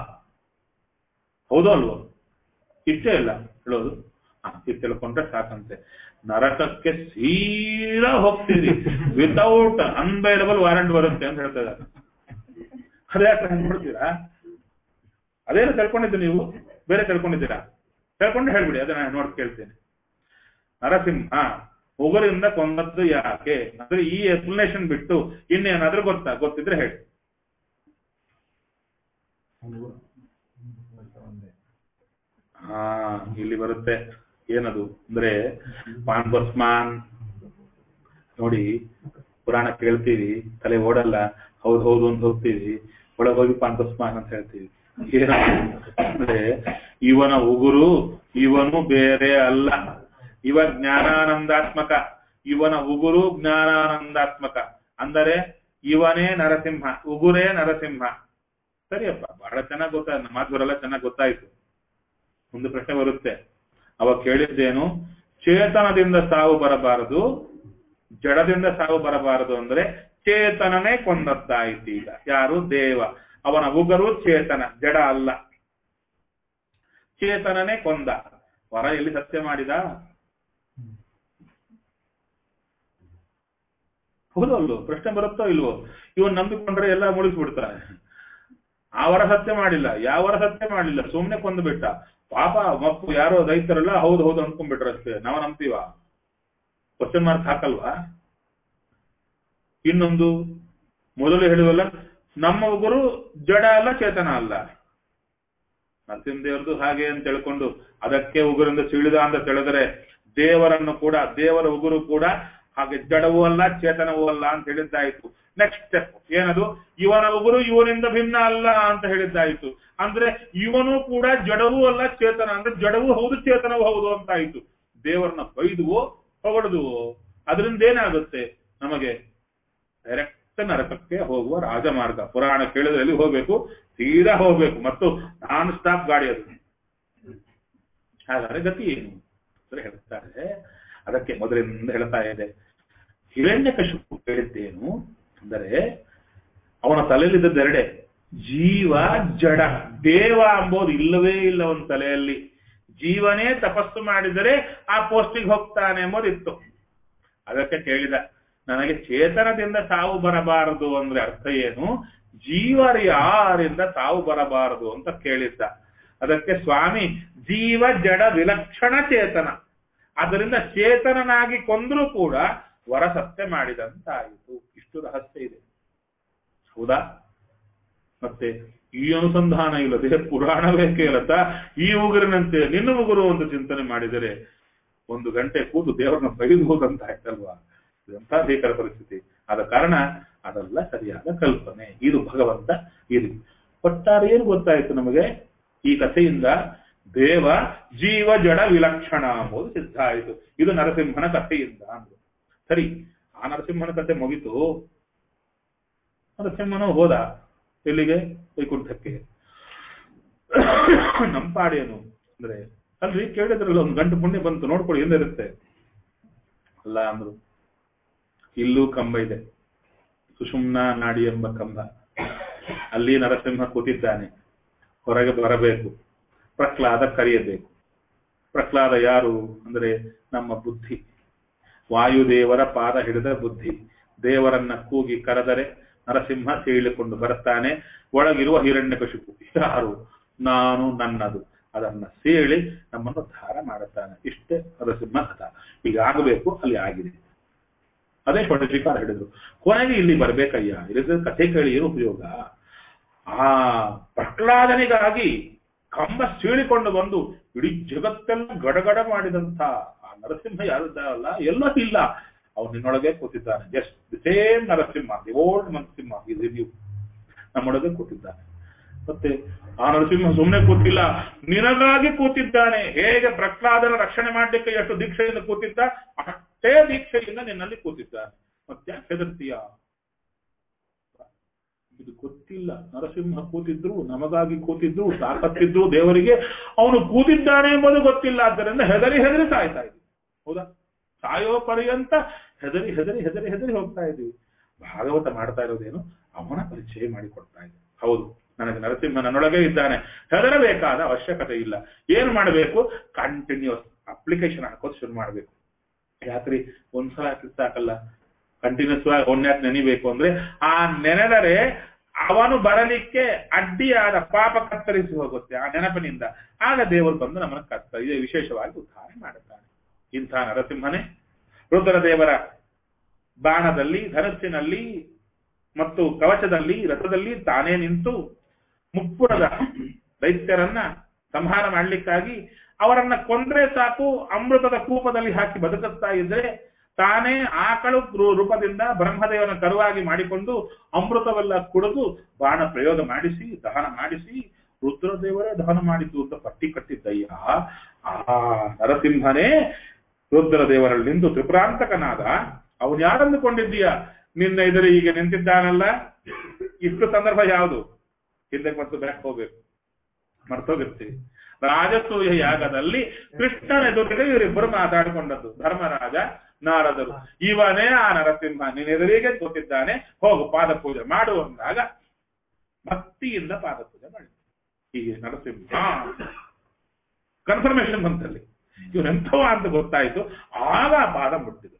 ಹೌದೋ ಅಲ್ವೋ? ಇಷ್ಟೇ ಇಲ್ಲ ಹೇಳೋದು, ಇದು ತಿಳ್ಕೊಂಡ್ರೆ ಸಾಕಂತೆ. ನರಕಕ್ಕೆ ಸೀದಾ ಹೋಗ್ತೀರಿ, ವಿತೌಟ್ ಅನ್ಬೈಲಬಲ್ ವಾರಂಟ್ ಬರುತ್ತೆ ಅಂತ ಹೇಳ್ತಾ ಇದ್ದಾರೆ. ಅದೇ ನೋಡ್ತೀರಾ? ಅದೇನು ತಿಳ್ಕೊಂಡಿದ್ದು ನೀವು? ಬೇರೆ ತಿಳ್ಕೊಂಡಿದ್ದೀರಾ? ತಿಳ್ಕೊಂಡು ಹೇಳ್ಬಿಡಿ, ಅದನ್ನ ನಾನು ನೋಡಿ ಕೇಳ್ತೇನೆ. ನರಸಿಂಹ ಉಗುರಿಂದ ಕೊಂದದ್ದು ಯಾಕೆ ಅಂದ್ರೆ ಈ ಎಕ್ಸ್ಪ್ಲನೇಷನ್ ಬಿಟ್ಟು ಇನ್ನೇನಾದ್ರೂ ಗೊತ್ತಿದ್ರೆ ಹೇಳಿ. ಇಲ್ಲಿ ಬರುತ್ತೆ ಏನದು ಅಂದ್ರೆ ಪಾನ್ಭಸ್ಮಾನ್. ನೋಡಿ, ಪುರಾಣ ಕೇಳ್ತೀವಿ, ತಲೆ ಓಡಲ್ಲ, ಹೌದು ಹೌದು ಅಂತ ಹೋಗ್ತೀವಿ, ಒಳಗೆ ಹೋಗಿ ಪಾನ್ಭಸ್ಮಾನ್ ಅಂತ ಹೇಳ್ತೀವಿ. ಅಂದ್ರೆ ಇವನ ಉಗುರು ಇವನು ಬೇರೆ ಅಲ್ಲ, ಇವ ಜ್ಞಾನಾನಂದಾತ್ಮಕ, ಇವನ ಉಗುರು ಜ್ಞಾನಾನಂದಾತ್ಮಕ. ಅಂದರೆ ಇವನೇ ನರಸಿಂಹ, ಉಗುರೇ ನರಸಿಂಹ. ಸರಿಯಪ್ಪ, ಬಹಳ ಚೆನ್ನಾಗಿ ಗೊತ್ತಾಯ್ತು, ಮಾತುವರೆಲ್ಲ ಚೆನ್ನಾಗಿ ಗೊತ್ತಾಯ್ತು. ಒಂದು ಪ್ರಶ್ನೆ ಬರುತ್ತೆ, ಅವ ಕೇಳಿದ್ದೇನು? ಚೇತನದಿಂದ ಸಾವು ಬರಬಾರದು, ಜಡದಿಂದ ಸಾವು ಬರಬಾರದು ಅಂದ್ರೆ ಚೇತನನೇ ಕೊಂದದ್ದಾಯ್ತು. ಈಗ ಯಾರು? ದೇವ. ಅವನ ಉಗುರು ಚೇತನ, ಜಡ ಅಲ್ಲ. ಚೇತನನೇ ಕೊಂದ. ವರ ಎಲ್ಲಿ ಸತ್ಯ ಮಾಡಿದ? ಹೌದು ಅಲ್ಲೋ? ಪ್ರಶ್ನೆ ಬರುತ್ತೋ ಇಲ್ವೋ? ಇವನ್ ನಂಬಿಕೊಂಡ್ರೆ ಎಲ್ಲ ಮುಳಿಸ್ಬಿಡ್ತಾರೆ. ಆ ವರ ಸತ್ಯ ಮಾಡಿಲ್ಲ, ಯಾವ ವರ ಸತ್ಯ ಮಾಡಿಲ್ಲ, ಸುಮ್ನೆ ಕೊಂದ್ಬಿಟ್ಟ. ಪಾಪ ಮಪ್ಪು ಯಾರೋ ದೈತರಲ್ಲ ಹೌದು ಹೌದು ಅನ್ಕೊಂಡ್ಬಿಟ್ರೆ ಅಷ್ಟೇ. ನಾವು ನಂಬ್ತೀವ? Question mark ಹಾಕಲ್ವಾ? ಇನ್ನೊಂದು, ಮೊದಲು ಹೇಳಿವಲ್ಲ, ನಮ್ಮ ಉಗುರು ಜಡ ಅಲ್ಲ ಚೇತನ ಅಲ್ಲ. ನರಸಿಂಹದೇವರದು ಹಾಗೆ ಅಂತ ತಿಳ್ಕೊಂಡು ಅದಕ್ಕೆ ಉಗುರಿಂದ ಸಿಳಿದ ಅಂತ ತಿಳಿದರೆ ದೇವರನ್ನು ಕೂಡ, ದೇವರ ಉಗುರು ಕೂಡ ಹಾಗೆ ಜಡವೂ ಅಲ್ಲ ಚೇತನವೂ ಅಲ್ಲ ಅಂತ ಹೇಳಿದ್ದಾಯಿತು. ನೆಕ್ಸ್ಟ್ ಸ್ಟೆಪ್ ಏನದು? ಇವನ ಉಗುರು ಇವನಿಂದ ಭಿನ್ನ ಅಲ್ಲ ಅಂತ ಹೇಳಿದ್ದಾಯಿತು. ಅಂದ್ರೆ ಇವನು ಕೂಡ ಜಡವೂ ಅಲ್ಲ ಚೇತನ, ಅಂದ್ರೆ ಜಡವೂ ಹೌದು ಚೇತನವೂ ಹೌದು ಅಂತ ಆಯ್ತು. ದೇವರನ್ನ ಬೈದುವೋ ಹೊಗಳುದುವೋ ಅದರಿಂದ ಏನಾಗುತ್ತೆ? ನಮಗೆ ಡೈರೆಕ್ಟ್ ನರಕಕ್ಕೆ ಹೋಗುವ ರಾಜಮಾರ್ಗ. ಪುರಾಣ ಕೇಳಿದ್ರೆ ಎಲ್ಲಿ ಹೋಗ್ಬೇಕು? ಸೀದಾ ಹೋಗ್ಬೇಕು, ಮತ್ತು ನಾನ್ ಸ್ಟಾಪ್ ಗಾಡಿ ಅದು. ಹಾಗಾದ್ರೆ ಗತಿ ಏನು ಅಂತ ಹೇಳ್ತಾರೆ. ಅದಕ್ಕೆ ಮೊದಲಿಂದ ಹೇಳ್ತಾ ಇದೆ. ಹಿರಣ್ಯಕಶಿಪು ಹೇಳಿದ್ದೇನು ಅಂದರೆ, ಅವನ ತಲೆಯಲ್ಲಿದ್ದೆರಡೆ, ಜೀವ ಜಡ. ದೇವ ಅಂಬೋದು ಇಲ್ಲವೇ ಇಲ್ಲ ಅವನ ತಲೆಯಲ್ಲಿ. ಜೀವನೇ ತಪಸ್ಸು ಮಾಡಿದರೆ ಆ ಪೋಸ್ಟಿಗೆ ಹೋಗ್ತಾನೆ ಎಂಬುದಿತ್ತು. ಅದಕ್ಕೆ ಕೇಳಿದ, ನನಗೆ ಚೇತನದಿಂದ ಸಾವು ಬರಬಾರದು ಅಂದ್ರೆ ಅರ್ಥ ಏನು? ಜೀವರ ಯಾರಿಂದ ಸಾವು ಬರಬಾರದು ಅಂತ ಕೇಳಿದ್ದ. ಅದಕ್ಕೆ ಸ್ವಾಮಿ ಜೀವ ಜಡ ವಿಲಕ್ಷಣ ಚೇತನ, ಅದರಿಂದ ಚೇತನನಾಗಿ ಕೊಂದರೂ ಕೂಡ ವರ ಸತ್ಯ ಮಾಡಿದಂತಾಯಿತು. ಇಷ್ಟು ರಹಸ್ಯ ಇದೆ, ಹೌದಾ? ಮತ್ತೆ ಈ ಅನುಸಂಧಾನ ಇಲ್ಲದೆ ಪುರಾಣವೇ ಕೇಳತ್ತಾ ಈ ಉಗುರಿನಂತೆ ನಿನ್ನ ಉಗುರು ಅಂತ ಚಿಂತನೆ ಮಾಡಿದರೆ 1 ಗಂಟೆ ಕೂತು ದೇವರನ್ನ ಬೈದುವುದಂತ ಆಯ್ತಲ್ವಾ? ಎಂಥ ಭೀಕರ ಪರಿಸ್ಥಿತಿ. ಆದ ಕಾರಣ ಅದೆಲ್ಲ ಸರಿಯಾದ ಕಲ್ಪನೆ. ಇದು ಭಗವಂತ ಇದು. ಒಟ್ಟಾರೆ ಏನು ಗೊತ್ತಾಯ್ತು ನಮಗೆ ಈ ಕಥೆಯಿಂದ? ದೇವ ಜೀವ ಜಡ ವಿಲಕ್ಷಣ ಎಂಬುದು ಸಿದ್ಧ ಆಯಿತು. ಇದು ನರಸಿಂಹನ ಕಥೆಯಿಂದ ಅಂದ್ರು. ಸರಿ, ಆ ನರಸಿಂಹನ ಕಥೆ ಮುಗಿತು. ನರಸಿಂಹನು ಹೋದ ಎಲ್ಲಿಗೆ? ವೈಕುಂಠಕ್ಕೆ. ನಂಪಾಡೇನು ಅಂದ್ರೆ, ಅಲ್ರಿ ಕೇಳಿದ್ರಲ್ಲ 1 ಗಂಟೆ ಪುಣ್ಯ ಬಂತು ನೋಡ್ಕೊಳ್ಳಿ ಏನಿರುತ್ತೆ ಅಲ್ಲ ಅಂದ್ರು. ಇಲ್ಲೂ ಕಂಬ ಇದೆ, ಸುಷುಮ್ನಾ ನಾಡಿ ಎಂಬ ಕಂಬ. ಅಲ್ಲಿ ನರಸಿಂಹ ಕೂತಿದ್ದಾನೆ. ಹೊರಗೆ ಬರಬೇಕು, ಪ್ರಹ್ಲಾದ ಕರೆಯಬೇಕು. ಪ್ರಹ್ಲಾದ ಯಾರು ಅಂದ್ರೆ ನಮ್ಮ ಬುದ್ಧಿ, ವಾಯುದೇವರ ಪಾದ ಹಿಡಿದ ಬುದ್ಧಿ. ದೇವರನ್ನ ಕೂಗಿ ಕರೆದರೆ ನರಸಿಂಹ ಸೀಳಿಕೊಂಡು ಬರ್ತಾನೆ. ಒಳಗಿರುವ ಹಿರಣ್ಯಕಶಿಪು ಯಾರು? ನಾನು, ನನ್ನದು. ಅದನ್ನ ಸೀಳಿ ನಮ್ಮನ್ನು ಧಾರ ಮಾಡುತ್ತಾನೆ. ಇಷ್ಟೇ ನರಸಿಂಹ ಕಥ. ಈಗ ಆಗಬೇಕು, ಅಲ್ಲಿ ಆಗಿದೆ. ಅದೇ ಷೋಡಶೀಕಾರ ಹಿಡಿದ್ರು. ಕೊನೆಗೆ ಇಲ್ಲಿ ಬರ್ಬೇಕಯ್ಯ, ಇಲ್ಲದ ಕಥೆ ಕೇಳಿ ಏನು ಉಪಯೋಗ? ಆ ಪ್ರಹ್ಲಾದನಿಗಾಗಿ ಕಂಬ ಸೀಳಿಕೊಂಡು ಬಂದು ಇಡೀ ಜಗತ್ತೆಲ್ಲ ಗಡಗಡ ಮಾಡಿದಂತ ಆ ನರಸಿಂಹ ಯಾರಿದ್ದಾರಲ್ಲ, ಎಲ್ಲೋ ಇಲ್ಲ, ಅವ್ರು ನಿನ್ನೊಳಗೆ ಕೂತಿದ್ದಾನೆ. Just the same Narasimha, the old Narasimha is in you, ನಮ್ಮೊಳಗೆ ಕೂತಿದ್ದಾನೆ. ಮತ್ತೆ ಆ ನರಸಿಂಹ ಸುಮ್ಮನೆ ಕೂತಿಲ್ಲ, ನಿನಗಾಗಿ ಕೂತಿದ್ದಾನೆ. ಹೇಗೆ ಪ್ರಹ್ಲಾದನ ರಕ್ಷಣೆ ಮಾಡಲಿಕ್ಕೆ ಎಷ್ಟು ದೀಕ್ಷೆಯಿಂದ ಕೂತಿದ್ದ, ಅಷ್ಟೇ ದೀಕ್ಷೆಯಿಂದ ನಿನ್ನಲ್ಲಿ ಕೂತಿದ್ದಾನೆ. ಮತ್ತೆ ಹೆದರ್ತೀಯ? ಇದು ಗೊತ್ತಿಲ್ಲ. ನರಸಿಂಹ ಕೂತಿದ್ರು, ನಮಗಾಗಿ ಕೂತಿದ್ರು, ತಾಕತ್ತಿದ್ರು ದೇವರಿಗೆ, ಅವನು ಕೂತಿದ್ದಾನೆ ಎಂಬುದು ಗೊತ್ತಿಲ್ಲ. ಆದ್ದರಿಂದ ಹೆದರಿ ಹೆದರಿ ಸಾಯ್ತಾ ಇದ್ವಿ. ಹೌದಾ? ಸಾಯೋ ಪರ್ಯಂತ ಹೆದರಿ ಹೆದರಿ ಹೆದರಿ ಹೆದರಿ ಹೋಗ್ತಾ ಇದ್ವಿ. ಭಾಗವತ ಮಾಡ್ತಾ ಇರೋದೇನು ಅವನ ಪರಿಚಯ ಮಾಡಿಕೊಡ್ತಾ ಇದೆ. ಹೌದು, ನನಗೆ ನರಸಿಂಹ ನನ್ನೊಳಗೆ ಇದ್ದಾನೆ, ಹೆದರಬೇಕಾದ ಅವಶ್ಯಕತೆ ಇಲ್ಲ. ಏನ್ ಮಾಡಬೇಕು? ಕಂಟಿನ್ಯೂಸ್ ಅಪ್ಲಿಕೇಶನ್ ಹಾಕೋದು ಶುರು ಮಾಡಬೇಕು. ಯಾಕ್ರಿ ಒಂದ್ಸಲ ಹಾಕಿ ಸಾಕಲ್ಲ, ಕಂಟಿನ್ಯೂಸ್ ಆಗಿ ಒನ್ಯಾಕ್ ನೆನಿಬೇಕು ಅಂದ್ರೆ ಆ ನೆನೆದರೆ ಅವನು ಬರಲಿಕ್ಕೆ ಅಡ್ಡಿಯಾದ ಪಾಪ ಕತ್ತರಿಸಿ ಹೋಗುತ್ತೆ ಆ ನೆನಪಿನಿಂದ. ಆಗ ದೇವರು ಬಂದು ನಮ್ಮನ್ನು ಇದೇ ವಿಶೇಷವಾಗಿ ಉದ್ಧಾರ ಮಾಡುತ್ತಾನೆ. ಇಂಥ ನರಸಿಂಹನೇ ರುದ್ರದೇವರ ಬಾಣದಲ್ಲಿ, ಧನಸ್ಸಿನಲ್ಲಿ ಮತ್ತು ಕವಚದಲ್ಲಿ, ರಥದಲ್ಲಿ ತಾನೇ ನಿಂತು ಮುಪ್ಪುರದ ದೈತ್ಯರನ್ನ ಸಂಹಾರ ಮಾಡ್ಲಿಕ್ಕಾಗಿ ಅವರನ್ನ ಕೊಂದ್ರೆ ಸಾಕು ಅಮೃತದ ಕೂಪದಲ್ಲಿ ಹಾಕಿ ಬದುಕುತ್ತಾ ಇದ್ರೆ, ತಾನೇ ಆಕಳು ರೂಪದಿಂದ ಬ್ರಹ್ಮದೇವನ ಕರುವಾಗಿ ಮಾಡಿಕೊಂಡು ಅಮೃತವೆಲ್ಲ ಕುಡಿದು ಬಾಣ ಪ್ರಯೋಗ ಮಾಡಿಸಿ ದಹನ ಮಾಡಿಸಿ ರುದ್ರದೇವರೇ ದಹನ ಮಾಡಿದ್ದು ಅಂತ ಪಟ್ಟಿ ಕಟ್ಟಿದ್ದಯ್ಯ. ಆ ನರಸಿಂಹನೇ ರುದ್ರದೇವರಲ್ಲಿ ನಿಂತು ತ್ರಿಪುರಾಂತಕನಾದ. ಅವನು ಯಾರಂದುಕೊಂಡಿದ್ದೀಯ? ನಿನ್ನ ಎದುರು ಈಗ ನಿಂತಿದ್ದಾನಲ್ಲ. ಇಷ್ಟು ಸಂದರ್ಭ ಯಾವುದು? ಹಿಂದಕ್ಕೆ ಮತ್ತು ಬ್ಯಾಕ್ ಹೋಗ್ಬೇಕು, ಮರ್ತೋಗಿರ್ತೀವಿ. ರಾಜಸೂಯ ಯಾಗದಲ್ಲಿ ಕೃಷ್ಣನ ಎದುರಿಗೆ ಇವರಿಬ್ಬರು ಮಾತಾಡಿಕೊಂಡದ್ದು, ಧರ್ಮರಾಜ ನಾರದರು. ಇವನೇ ಆ ನರಸಿಂಹ, ನಿನ್ನ ಎದುರಿಗೆ ಕೂತಿದ್ದಾನೆ, ಹೋಗು ಪಾದ ಪೂಜೆ ಮಾಡು ಅಂದಾಗ ಭಕ್ತಿಯಿಂದ ಪಾದ ಪೂಜೆ ಮಾಡಿ ಈ ನರಸಿಂಹ ಕನ್ಫರ್ಮೇಶನ್ ಬಂತಲ್ಲಿ ಇವನೆಂಥವ ಅಂತ ಗೊತ್ತಾಯ್ತು. ಆಗ ಆ ಪಾದ ಮುಟ್ಟಿದ್ರು.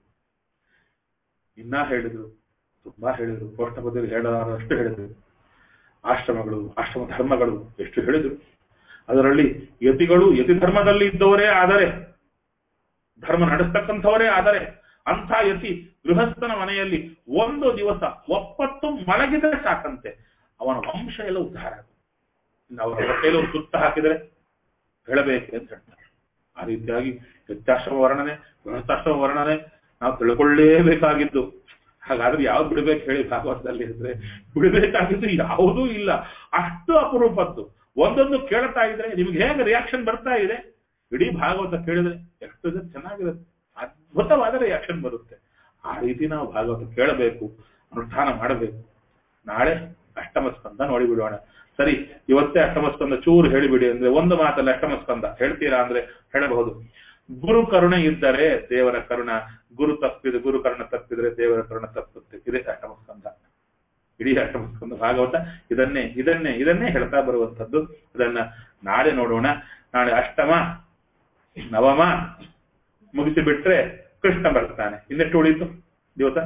ಇನ್ನ ಹೇಳಿದ್ರು, ತುಂಬಾ ಹೇಳಿದ್ರು, ಕೋಷ್ಟಪದಲ್ಲಿ ಹೇಳಲಾರಷ್ಟು ಹೇಳಿದ್ರು. ಆಶ್ರಮಗಳು, ಆಶ್ರಮ ಧರ್ಮಗಳು ಎಷ್ಟು ಹೇಳಿದ್ರು. ಅದರಲ್ಲಿ ಯತಿಗಳು, ಯತಿ ಧರ್ಮದಲ್ಲಿ ಇದ್ದವರೇ ಆದರೆ, ಧರ್ಮ ನಡೆಸ್ತಕ್ಕಂಥವರೇ ಆದರೆ, ಅಂಥ ಯತಿ ಗೃಹಸ್ಥನ ಮನೆಯಲ್ಲಿ ಒಂದು ದಿವಸ ಒಪ್ಪತ್ತು ಮಲಗಿದರೆ ಸಾಕಂತೆ ಅವನ ವಂಶ ಎಲ್ಲ ಉದ್ಧಾರ ಆಗುತ್ತೆ. ಅವರ ಹೊಟ್ಟೆಯಲ್ಲಿ ಒಂದು ಸುತ್ತ ಹಾಕಿದರೆ ಹೇಳಬೇಕು ಅಂತ ಹೇಳ್ತಾರೆ. ಆ ರೀತಿಯಾಗಿ ಯತ್ಯಾಶ್ರಮ ವರ್ಣನೆ, ಗೃಹಸ್ಥಾಶ್ರಮ ವರ್ಣನೆ ನಾವು ತಿಳ್ಕೊಳ್ಳೇಬೇಕಾಗಿದ್ದು. ಹಾಗಾದ್ರೆ ಯಾವ್ದು ಬಿಡ್ಬೇಕು ಹೇಳಿ ಭಾಗವತದಲ್ಲಿ ಇದ್ರೆ? ಬಿಡಬೇಕಾಗಿದ್ದು ಯಾವುದೂ ಇಲ್ಲ, ಅಷ್ಟು ಅಪರೂಪದ್ದು. ಒಂದೊಂದು ಕೇಳ್ತಾ ಇದ್ರೆ ನಿಮ್ಗೆ ಹೇಗೆ ರಿಯಾಕ್ಷನ್ ಬರ್ತಾ ಇದೆ, ಇಡೀ ಭಾಗವತ ಕೇಳಿದ್ರೆ ಎಷ್ಟು ಚೆನ್ನಾಗಿರುತ್ತೆ, ಅದ್ಭುತವಾದ ರಿಯಾಕ್ಷನ್ ಬರುತ್ತೆ. ಆ ರೀತಿ ನಾವು ಭಾಗವತ ಕೇಳಬೇಕು, ಅನುಷ್ಠಾನ ಮಾಡಬೇಕು. ನಾಳೆ ಅಷ್ಟಮ ಸ್ಕಂದ ನೋಡಿಬಿಡೋಣ. ಸರಿ, ಇವತ್ತೇ ಅಷ್ಟಮ ಸ್ಕಂದ ಚೂರು ಹೇಳಿಬಿಡಿ ಅಂದ್ರೆ ಒಂದು ಮಾತಲ್ಲ ಅಷ್ಟಮ ಸ್ಕಂದ ಹೇಳ್ತೀರಾ ಅಂದ್ರೆ ಹೇಳಬಹುದು. ಗುರು ಕರುಣೆ ಇದ್ದರೆ ದೇವರ ಕರುಣ, ಗುರು ಕರುಣ ತಪ್ಪಿದ್ರೆ ದೇವರ ಕರುಣ ತಪ್ಪುತ್ತೆ. ಇದೇ ಅಷ್ಟಮ ಸ್ಕಂದ. ಇಡೀ ಅಷ್ಟಮ ಸ್ಕಂದ ಭಾಗವತ ಇದನ್ನೇ ಹೇಳ್ತಾ ಬರುವಂತದ್ದು. ಇದನ್ನ ನಾಳೆ ನೋಡೋಣ. ನಾಳೆ ಅಷ್ಟಮ ನವಮ ಮುಗಿಸಿ ಬಿಟ್ರೆ ಕೃಷ್ಣ ಬರ್ತಾನೆ. ಇನ್ನೆಷ್ಟು ಉಳಿತು ದಿವಸ?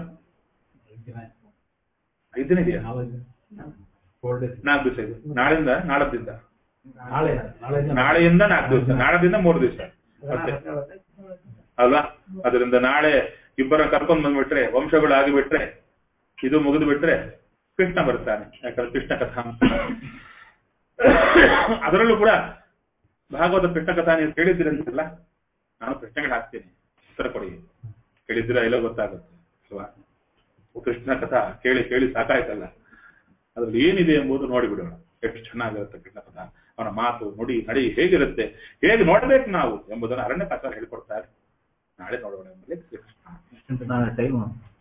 5 ದಿನ ಇದೆಯಾ? 4 ದಿವಸ ಇದೆ. ನಾಳೆಯಿಂದ ನಾಳದಿಂದ, ನಾಳೆಯಿಂದ 4 ದಿವಸ, ನಾಳದಿಂದ 3 ದಿವಸ ಮತ್ತೆ ಅಲ್ವಾ? ಅದರಿಂದ ನಾಳೆ ಇಬ್ಬರ ಕರ್ಕೊಂಡ್ ಬಂದ್ಬಿಟ್ರೆ, ವಂಶಗಳು ಆಗಿಬಿಟ್ರೆ, ಇದು ಮುಗಿದು ಬಿಟ್ರೆ ಕೃಷ್ಣ ಬರ್ತಾನೆ. ಯಾಕಂದ್ರೆ ಕೃಷ್ಣ ಕಥಾ ಅದರಲ್ಲೂ ಕೂಡ ಭಾಗವತ ಕೃಷ್ಣ ಕಥಾ ನೀವು ಕೇಳಿದ್ದೀರಂತಲ್ಲ, ನಾನು ಪ್ರಶ್ನೆಗಳು ಹಾಕ್ತೀನಿ, ಉತ್ತರ ಕೊಡಿ. ಕೇಳಿದ್ದೀರಾ ಇಲ್ಲ ಗೊತ್ತಾಗುತ್ತೆ ಅಲ್ವಾ? ಕೃಷ್ಣ ಕಥಾ ಕೇಳಿ ಕೇಳಿ ಸಾಕಾಯ್ತಲ್ಲ, ಅದ್ರಲ್ಲಿ ಏನಿದೆ ಎಂಬುದು ನೋಡಿಬಿಡೋಣ. ಎಷ್ಟು ಚೆನ್ನಾಗಿರುತ್ತೆ ಕೃಷ್ಣ ಕಥಾ, ಅವನ ಮಾತು ನುಡಿ ನಡಿ ಹೇಗಿರುತ್ತೆ, ಹೇಗೆ ನೋಡ್ಬೇಕು ನಾವು ಎಂಬುದನ್ನು ಅರಣ್ಯಕಾಚಾರ್ಯ ಹೇಳ್ಕೊಡ್ತಾರೆ. ನಾಳೆ ನೋಡೋಣ ಎಂಬಲ್ಲಿ ಕೃಷ್ಣ.